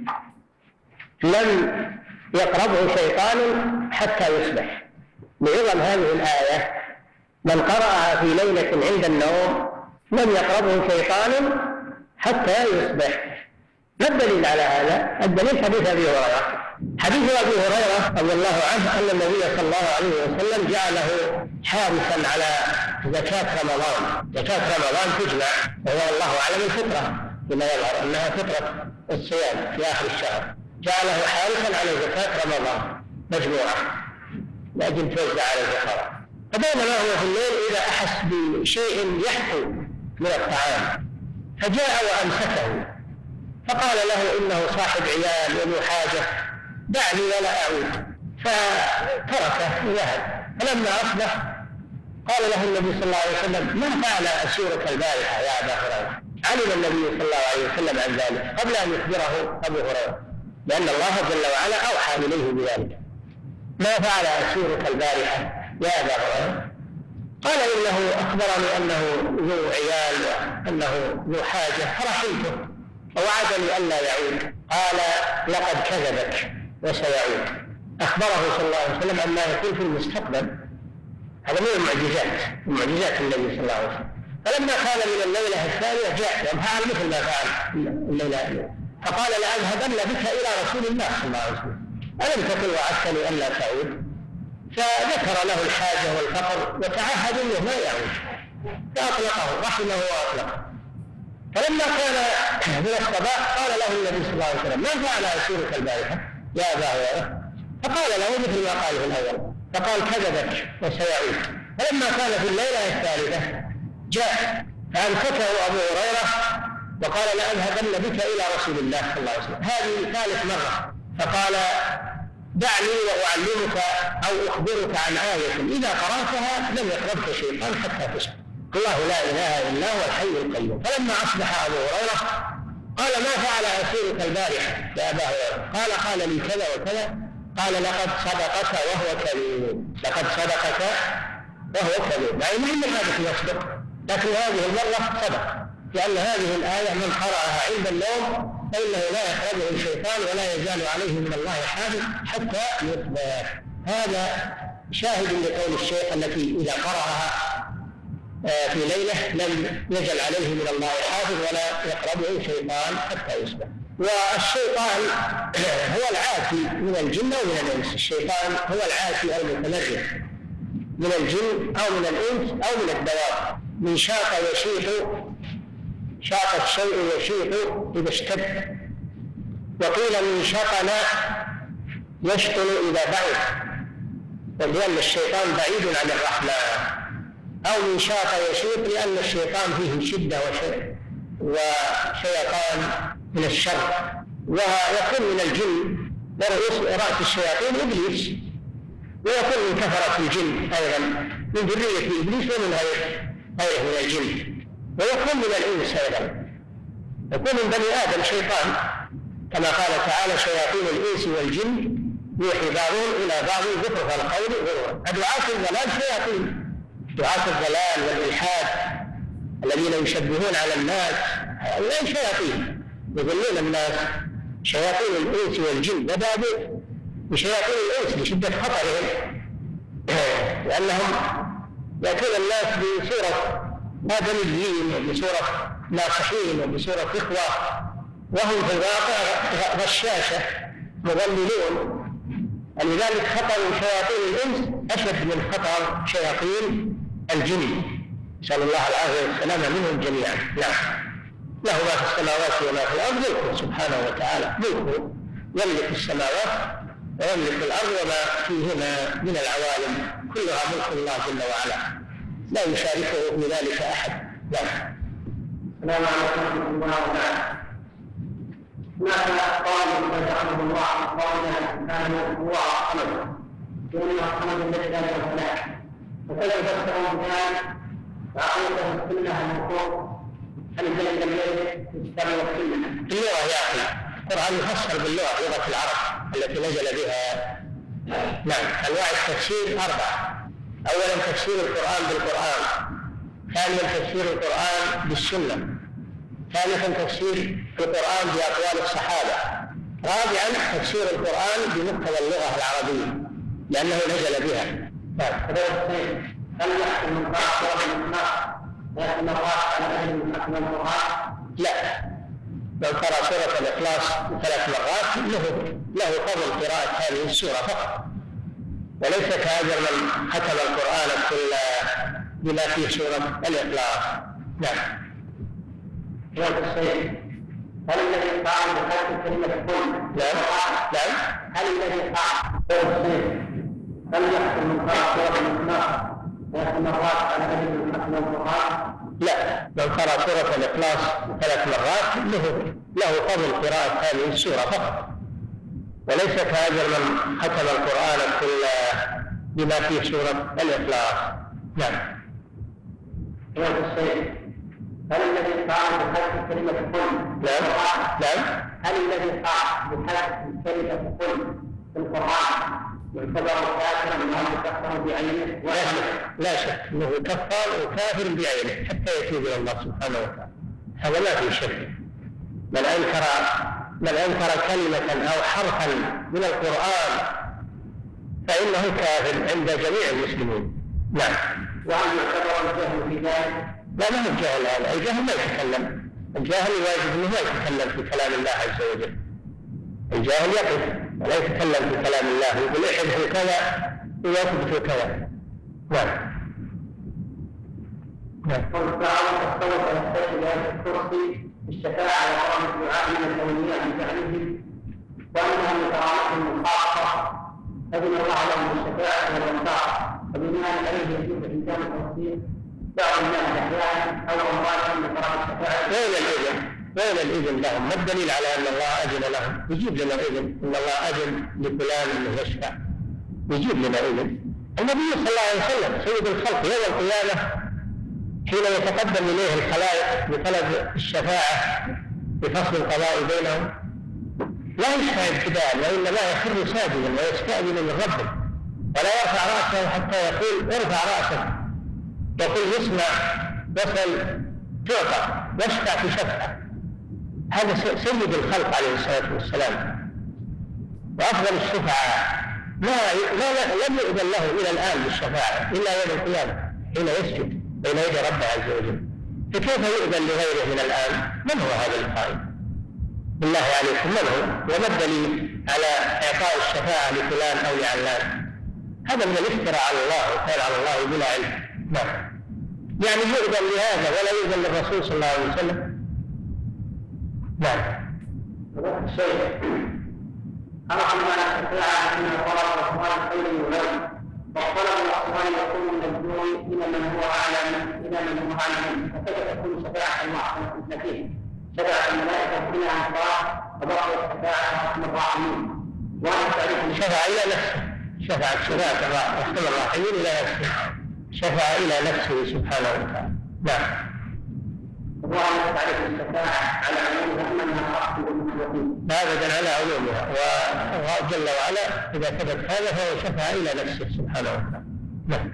[SPEAKER 4] لم يقربه شيطان حتى يصبح. بعظم هذه الآية من قرأها في ليلة عند النوم لم يقربه شيطان حتى يصبح. ما الدليل على هذا؟ الدليل حديث أبي هريرة. حديث أبي هريرة رضي الله عنه أن النبي صلى الله عليه وسلم جعله حارسا على زكاة رمضان. زكاة رمضان تجمع، وهو الله أعلم الفطرة بما يظهر أنها فطرة الصيام في آخر الشهر. جعله حارسا على زكاة رمضان مجموعة لأجل توزع على الفقراء. فبينما هو في الليل إذا أحس بشيء يحكو من الطعام فجاء وأمسكه، فقال له إنه صاحب عيال وله حاجة، دعني ولا أعود، فتركه وذهب. فلما أصبح قال له النبي صلى الله عليه وسلم: ما فعل أسيرك البارحة يا أبا هريرة؟ علم النبي صلى الله عليه وسلم عن ذلك قبل أن يخبره أبو هريرة، لأن الله جل وعلا أوحى إليه بذلك. ما فعل أسيرك البارحة يا أبا هريرة؟ قال: إنه أخبرني أنه ذو عيال وأنه ذو حاجة فرحمته ووعدني ألا يعود. قال: لقد كذبك وسيعود. أخبره صلى الله عليه وسلم عما يكون في المستقبل. هذا من المعجزات النبي صلى الله عليه وسلم. فلما كان من الليلة الثانية جاء وفعل مثل ما فعل الليلة، فقال: لأذهبن بك إلى رسول الله صلى الله عليه وسلم، ألم تكن وعدتني ألا تعود؟ فذكر له الحاجة والفقر وتعهد أنه ما يعود، فأطلقه رحمه وأطلقه. فلما كان من الصباح قال له النبي صلى الله عليه وسلم: ما فعل أسيرك البارحة يا أبا هريرة؟ فقال له مثل ما قال في الأول، فقال: كذبك وسيعود. فلما كان في الليلة الثالثة جاء فأمسكه أبو هريرة وقال: لأذهبن بك إلى رسول الله صلى الله عليه وسلم. هذه ثالث مرة. فقال: دعني وأعلمك أو أخبرك عن آية إذا قرأتها لم يقربك شيطان حتى تصبح. الله لا إله إلا هو الحي القيوم. فلما أصبح أبو هريرة قال: ما فعل أسيرك البارحة يا أبا هريرة؟ قال لي كذا وكذا. قال: لقد صدقك وهو كذوب. لقد صدقك وهو كذوب، يعني مهم هذا يصدق، لكن هذه المرة صدق، لأن هذه الآية من قرأها عند النوم فإنه لا يقربه الشيطان ولا يزال عليه من الله حافظ حتى يصبح. هذا شاهد لقول الشيخ التي إذا قرأها في ليلة لم يزل عليه من الله حافظ ولا يقربه شيطان حتى يصبح. والشيطان هو العاتي من الجن أو من الإنس. الشيطان هو العاتي المتمرد من الجن أو من الإنس أو من الدواب. من شاق يشيط، شاق الشيء يشيط إذا اشتد، وقيل من شطن يشطن إذا بعد، لأن الشيطان بعيد عن الرحمن. أو من شاق يشيط لأن الشيطان فيه شدة وشيطان من الشر. ويكون من الجن ورأس الشياطين إبليس، ويكون من كفرة الجن أيضا من ذرية إبليس ومن غيره من الجن، ويكون من الإنس أيضا، يكون من بني آدم شيطان، كما قال تعالى: شياطين الإنس والجن يوحي بعضهم إلى بعض زخرف القول غرورا. دعاة الضلال شياطين، دعاة الضلال والإلحاد الذين يشبهون على الناس هؤلاء شياطين يضلون الناس. شياطين الإنس والجن وبعضهم بشياطين الإنس لشدة خطرهم، لأنهم يأتون الناس بصورة آدميين وبصورة ناصحين وبصورة إخوة، وهم في الواقع غشاشة مضللون ولذلك خطر شياطين الإنس أشد من خطر شياطين الجن، نسأل الله العافية والسلامة منهم جميعا. نعم. له ما في السماوات وما في الأرض، ملكه سبحانه وتعالى، ملكه يملك السماوات ويملك الأرض وما فيهما من العوالم، كلها ملك الله جل وعلا، لا يشاركه في ذلك أحد. نعم.
[SPEAKER 2] السلام عليكم ورحمة الله وبركاته. هناك قول رحمه الله قال كان هو الصمد، يقول الصمد الذي لا له فلاح، وكيف تفسر بذلك وعقيدة السنة المفروض هل الذي لم يرد في الكتاب والسنة؟
[SPEAKER 4] اللغة يا أخي، القرآن يفسر باللغة، لغة العرب التي نزل بها. نعم. أنواع التفسير 4: أولا تفسير القرآن بالقرآن، ثانيا تفسير القرآن بالسنة، ثالثا تفسير القرآن بأقوال الصحابة، رابعا تفسير القرآن بمقتضى اللغة العربية لأنه نزل بها.
[SPEAKER 2] هل يحكم من قرأ سورة الإخلاص ثلاث مرات على أهل الحكم والقرآن؟
[SPEAKER 4] لا، من قرأ سورة الإخلاص 3 مرات له فضل قراءة هذه السورة فقط، وليس كأجر من ختم القرآن كله بما فيه سورة الإخلاص. نعم.
[SPEAKER 2] هل الذي قام بحذف كلمة كل؟
[SPEAKER 4] نعم.
[SPEAKER 2] هل الذي قام هل يحكم من قرأ سورة الإخلاص 3 مرات على أهل الحكم والقرآن؟
[SPEAKER 4] لا، من قرأ سورة الإخلاص 3 مرات له فضل قراءة هذه السورة فقط، وليس كأجر من ختم القرآن كله بما فيه سورة الإخلاص. نعم.
[SPEAKER 2] هل الذي قام بحذف كلمة كل؟
[SPEAKER 4] نعم.
[SPEAKER 2] هل الذي قام بحذف كلمة كل في القرآن يعتبر كافرا أو كفر بعينه؟
[SPEAKER 4] لا شك أنه كفار وكافر بعينه حتى يتوب إلى الله سبحانه وتعالى، هذا ما في شك. من أنكر كلمة أو حرفا من القرآن فإنه كافر عند جميع المسلمين. نعم.
[SPEAKER 2] وهل يعتبر الجهل في ذلك؟
[SPEAKER 4] لا، ما هو الجهل هذا، الجهل ما يتكلم، الجاهل واجب أنه ما يتكلم في كلام الله عز وجل، الجاهل يقف ولا يتكلم في كلام الله، يقول احذف كذا ويثبت كذا. نعم.
[SPEAKER 2] والدعوة تستوى ويحتاج إلى الكرسي الشفاعة وقام الدعاء من الأولياء بفعله وأنها من كرامتهم الخاصة أذن الله لهم بالشفاعة والإنصاف، وبناء عليه يجوز إنسان التوصيل بعض الناس أحيانا أو أموالهم بكرامة الشفاعة.
[SPEAKER 4] وين الإذن لهم؟ ما الدليل على أن الله أذن لهم؟ يجيب لنا إذن أن الله أذن لفلان أنه يشفع، يجيب لنا إذن. النبي صلى الله عليه وسلم سيد الخلق يوم القيامة حين يتقدم إليه الخلائق بطلب الشفاعة بفصل القضاء بينهم لا يشفع ابتداء، وإنما يخر ساجدا ويستأذن من ربه ولا يرفع رأسه حتى يقول ارفع رأسك، يقول يسمع وصل تعطى واشفع تشفع. هذا سيد الخلق عليه الصلاة والسلام وأفضل الشفعاء، لم يؤذن له إلى الآن بالشفاعة إلا يوم القيامة حين يسجد بين يدي ربه عز وجل، فكيف يؤذن لغيره من الآن؟ من هو هذا القائل؟ بالله عليكم من هو؟ وما الدليل على إعطاء الشفاعة لفلان أو لعلان؟ هذا من الافتراء على الله وقال على الله بلا علم. نعم. يعني يؤذن لهذا ولا يؤذن للرسول صلى الله عليه وسلم. نعم.
[SPEAKER 2] شيء أرحم ما الشفاعة أن الطلب والسؤال خير يغير، والطلب والسؤال يكون من الدون إلى من هو أعلم فكيف تكون شفاعة المعصمة اثنتين؟ شفاعة الملائكة بناء عن الصلاة وبقي الشفاعة رحم الراحمين، وأن تعرف
[SPEAKER 4] شفع إلى نفسه، شفاعة رحم الراحمين إلى نفسه، شفع إلى نفسه سبحانه وتعالى. نعم.
[SPEAKER 2] وأن تعرف الشفاعة على عمومها أنها حق بالمخلوقين.
[SPEAKER 4] أبدا على عمومها، وجل وعلا إذا ثبت هذا فهو شفع إلى نفسه سبحانه وتعالى. نعم.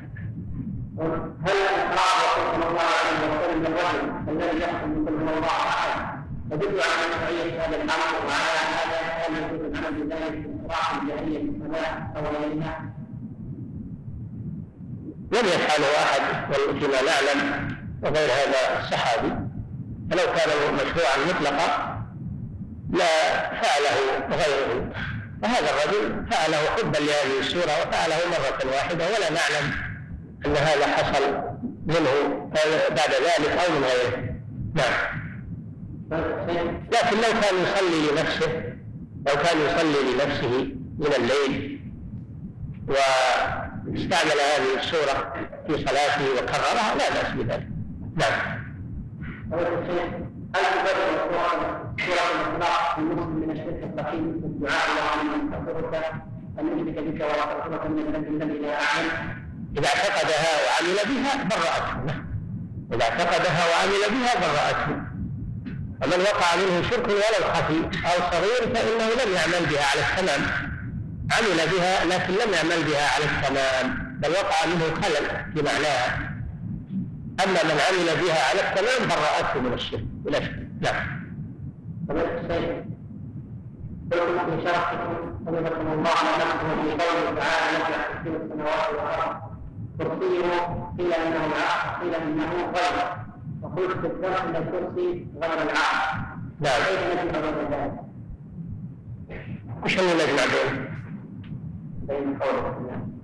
[SPEAKER 2] هل الإقرار صلى الله عليه وسلم بالرجل الذي يحكم بكل الله أحد يدل على مشروعية هذا الأمر، وعلى هذا أن يكون العمل بذلك إقرار بجاهلية الصلاة أو غيرها؟
[SPEAKER 4] لم يفعله أحد فيما نعلم وغير هذا الصحابي، فلو كان مشروعا مطلقا لا فعله غيره، فهذا الرجل فعله حبا لهذه السورة وفعله مرة واحدة ولا نعلم أن هذا حصل منه بعد ذلك أو من غيره. نعم. لكن لو كان يصلي لنفسه من الليل واستعمل هذه السورة في صلاته وكررها لا بأس بذلك. نعم.
[SPEAKER 2] هل تبرر القرآن سورة الإخلاص المسلم من الشرك الرحيم في الدعاء وعن تفرك أن يشرك بك ويغفرك من الذنب الذي لا أعلم؟
[SPEAKER 4] إذا اعتقدها وعمل بها برأته. إذا اعتقدها وعمل بها برأته. ومن وقع منه شرك ولو خفي أو صغير فإنه لم يعمل بها على التمام، عمل بها لكن لم يعمل بها على التمام، بل وقع منه خلل في معناها. أما من عمل بها على التمام برأته من الشرك بلا شك. نعم.
[SPEAKER 2] قلتم في شرحكم حفظكم الله نفسه في قوله تعالى نزع تسير السماوات والأرض كرسيه قيل إنه العرش قيل إنه غير، وقلت في الدرس أن الكرسي غير العرش.
[SPEAKER 4] نعم.
[SPEAKER 2] كيف نجمع بين ذلك؟
[SPEAKER 4] وش اللي نجمع
[SPEAKER 2] بين قوله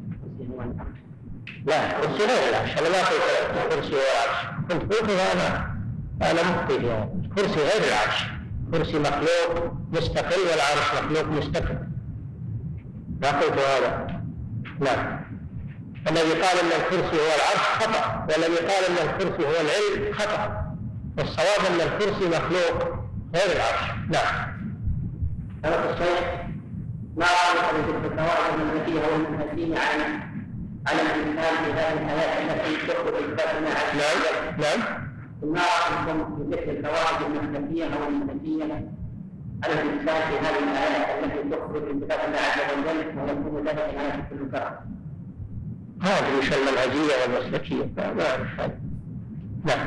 [SPEAKER 4] لا كرسي غير العرش. أنا ما قلت الكرسي هو العرش، كنت قلت أنا مخطئ فيها. كرسي غير العرش، كرسي مخلوق مستقل والعرش مخلوق مستقل، ما قلت هذا. نعم. الذي قال أن الكرسي هو العرش خطأ، والذي قال أن الكرسي هو العلم خطأ، والصواب أن الكرسي مخلوق غير العرش. نعم.
[SPEAKER 2] هذا الشيخ ما رأيك بذكر الفوائد المنهجية والمنهجية على الإنسان في هذه الحياة التي تخرج الباطنة على
[SPEAKER 4] نعم. نعم.
[SPEAKER 2] ما رأيكم بذكر الفوائد المنهجية والمنهجية على الإنسان في هذه الحياة التي تخرج الباطنة عز وجل ويكون ذلك على شكل الفرق؟
[SPEAKER 4] هذه مش المنهجية والمسلكية، ما أعرف هذا. نعم.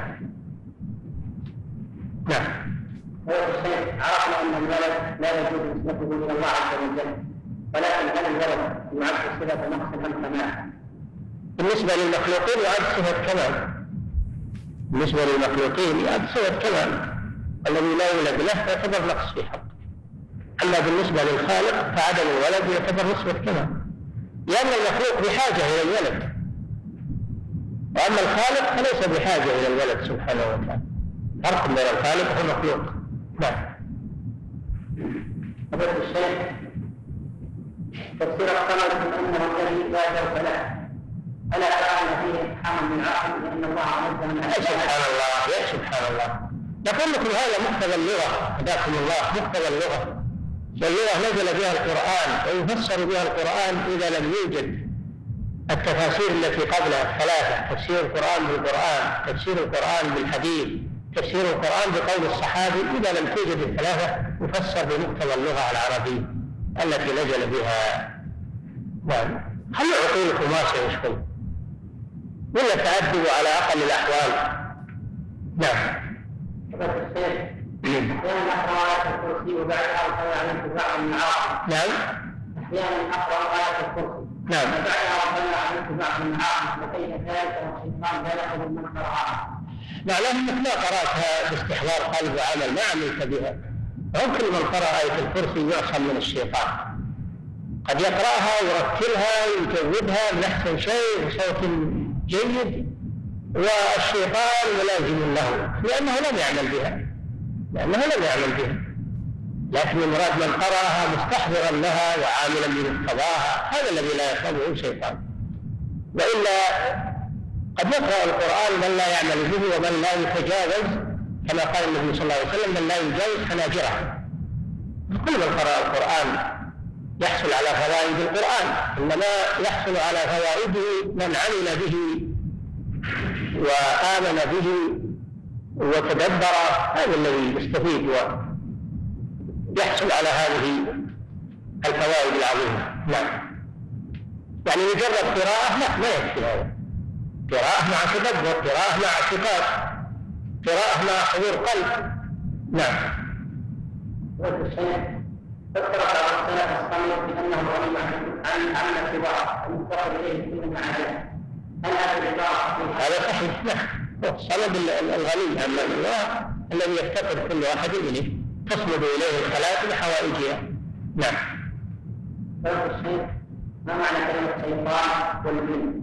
[SPEAKER 4] نعم.
[SPEAKER 2] عرفنا أن الولد لا يجوز نسبته إلى الله عز وجل، ولكن هل الولد يعد صفة نقص أم كمال؟
[SPEAKER 4] بالنسبة للمخلوقين يعد صفة كمال. بالنسبة للمخلوقين يعد صفة كمال، الذي لا يولد له يعتبر نقص في حق. أما بالنسبة للخالق فعدم الولد يعتبر نسبة كمال، لأن المخلوق بحاجة إلى الولد، وأما الخالق فليس بحاجة إلى الولد سبحانه وتعالى. فرق بين الخالق والمخلوق. نعم.
[SPEAKER 2] فضيلة الشيخ تفسير الصمد أنه الذي لا جوف له، ألا ترى أن فيه إقحام من عقل لأن الله عز وجل؟
[SPEAKER 4] سبحان الله، يا سبحان الله. نقول لكم هذا مقتضى اللغة، هداكم الله، مقتضى اللغة. واللغة نزل بها القرآن ويفسر بها القرآن إذا لم يوجد التفاسير التي قبلها الثلاثة: تفسير القرآن بالقرآن، تفسير القرآن بالحديث، تفسير القرآن بقول الصحابي. إذا لم توجد الثلاثة يفسر بمقتضى اللغة العربية التي نزل بها. نعم. هل عقولكم واسع شوي ولا تعدوا على أقل الأحوال؟ نعم.
[SPEAKER 2] أحيانا أقرأ آية الكرسي وبعدها أقرأ عن انتفاع من العاقل.
[SPEAKER 4] نعم.
[SPEAKER 2] أحيانا أقرأ آية الكرسي.
[SPEAKER 4] نعم.
[SPEAKER 2] وبعدها أقرأ عن انتفاع من العاقل، فكيف ذلك والشيطان لا يأخذ من قرأها؟
[SPEAKER 4] معناه أنك ما قرأتها باستحضار قلب وعمل، ما عملت بها. ممكن من قرأ آية الكرسي يعصم من الشيطان، قد يقرأها ويرتلها ويجودها من أحسن شيء بصوت جيد والشيطان ملازم له لأنه لم يعمل بها، لكن المراد من قرأها مستحضرا لها وعاملا بمقتضاها، هذا الذي لا يفهمه الشيطان. وإلا قد يقرأ القرآن من لا يعمل به ومن لا يتجاوز، كما قال النبي صلى الله عليه وسلم: من لا يجاوز حناجره. كل من قرأ القرآن يحصل على فوائد القرآن، إنما يحصل على فوائده من عمل به وآمن به وتدبر، هذا الذي يستفيد ويحصل على هذه الفوائد العظيمة. نعم. يعني مجرد قراءة ما يكفي هذا، قراءة مع تدبر، قراءة مع اعتقاد، قراءة مع حضور قلب. نعم.
[SPEAKER 2] ذكر بعض السلف الصالح بأنه غني عن الكبار المفتقر إليه كل ما عداه. هل هذا العبارة
[SPEAKER 4] هذا صحيح؟ نعم. الصمد الغني عن الله الذي يفتقر كل واحد إليه، تصمد إليه الخلائق بحوائجها. نعم. الشيخ ما معنى كلمة الشيطان والجن؟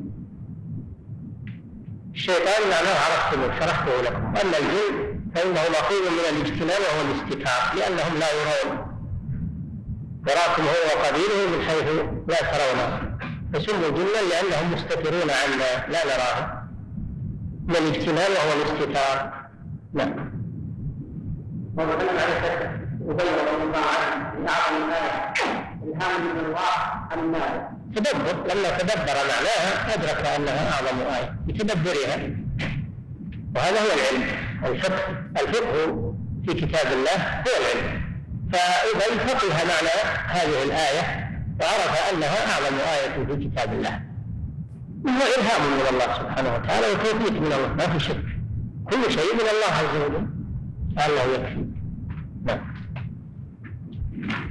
[SPEAKER 4] الشيطان معناه عرفته شرحته لكم. أما الجن فإنه مأخوذ من الاجتناب وهو الاستتار، لأنهم لا يرون، يراكم هو وقبيله من حيث لا ترونه، فسموا جنا لأنهم مستترون عنا لا نراهم، من الاجتناب وهو الاستتار. نعم. ومثلا على وبين الله عنه أعظم الآية الهام من الواقع عن المال تدبر، لما تدبر معناها أدرك أنها أعظم آية بتدبرها، وهذا هو العلم. الفقه في كتاب الله هو العلم، فإذا فقه معنى هذه الآية وعرف أنها أعظم آية في كتاب الله، وهو إلهام من الله سبحانه وتعالى وتوفيق من الله، ما في شك، كل شيء من الله عز وجل، الله يكفي. نعم.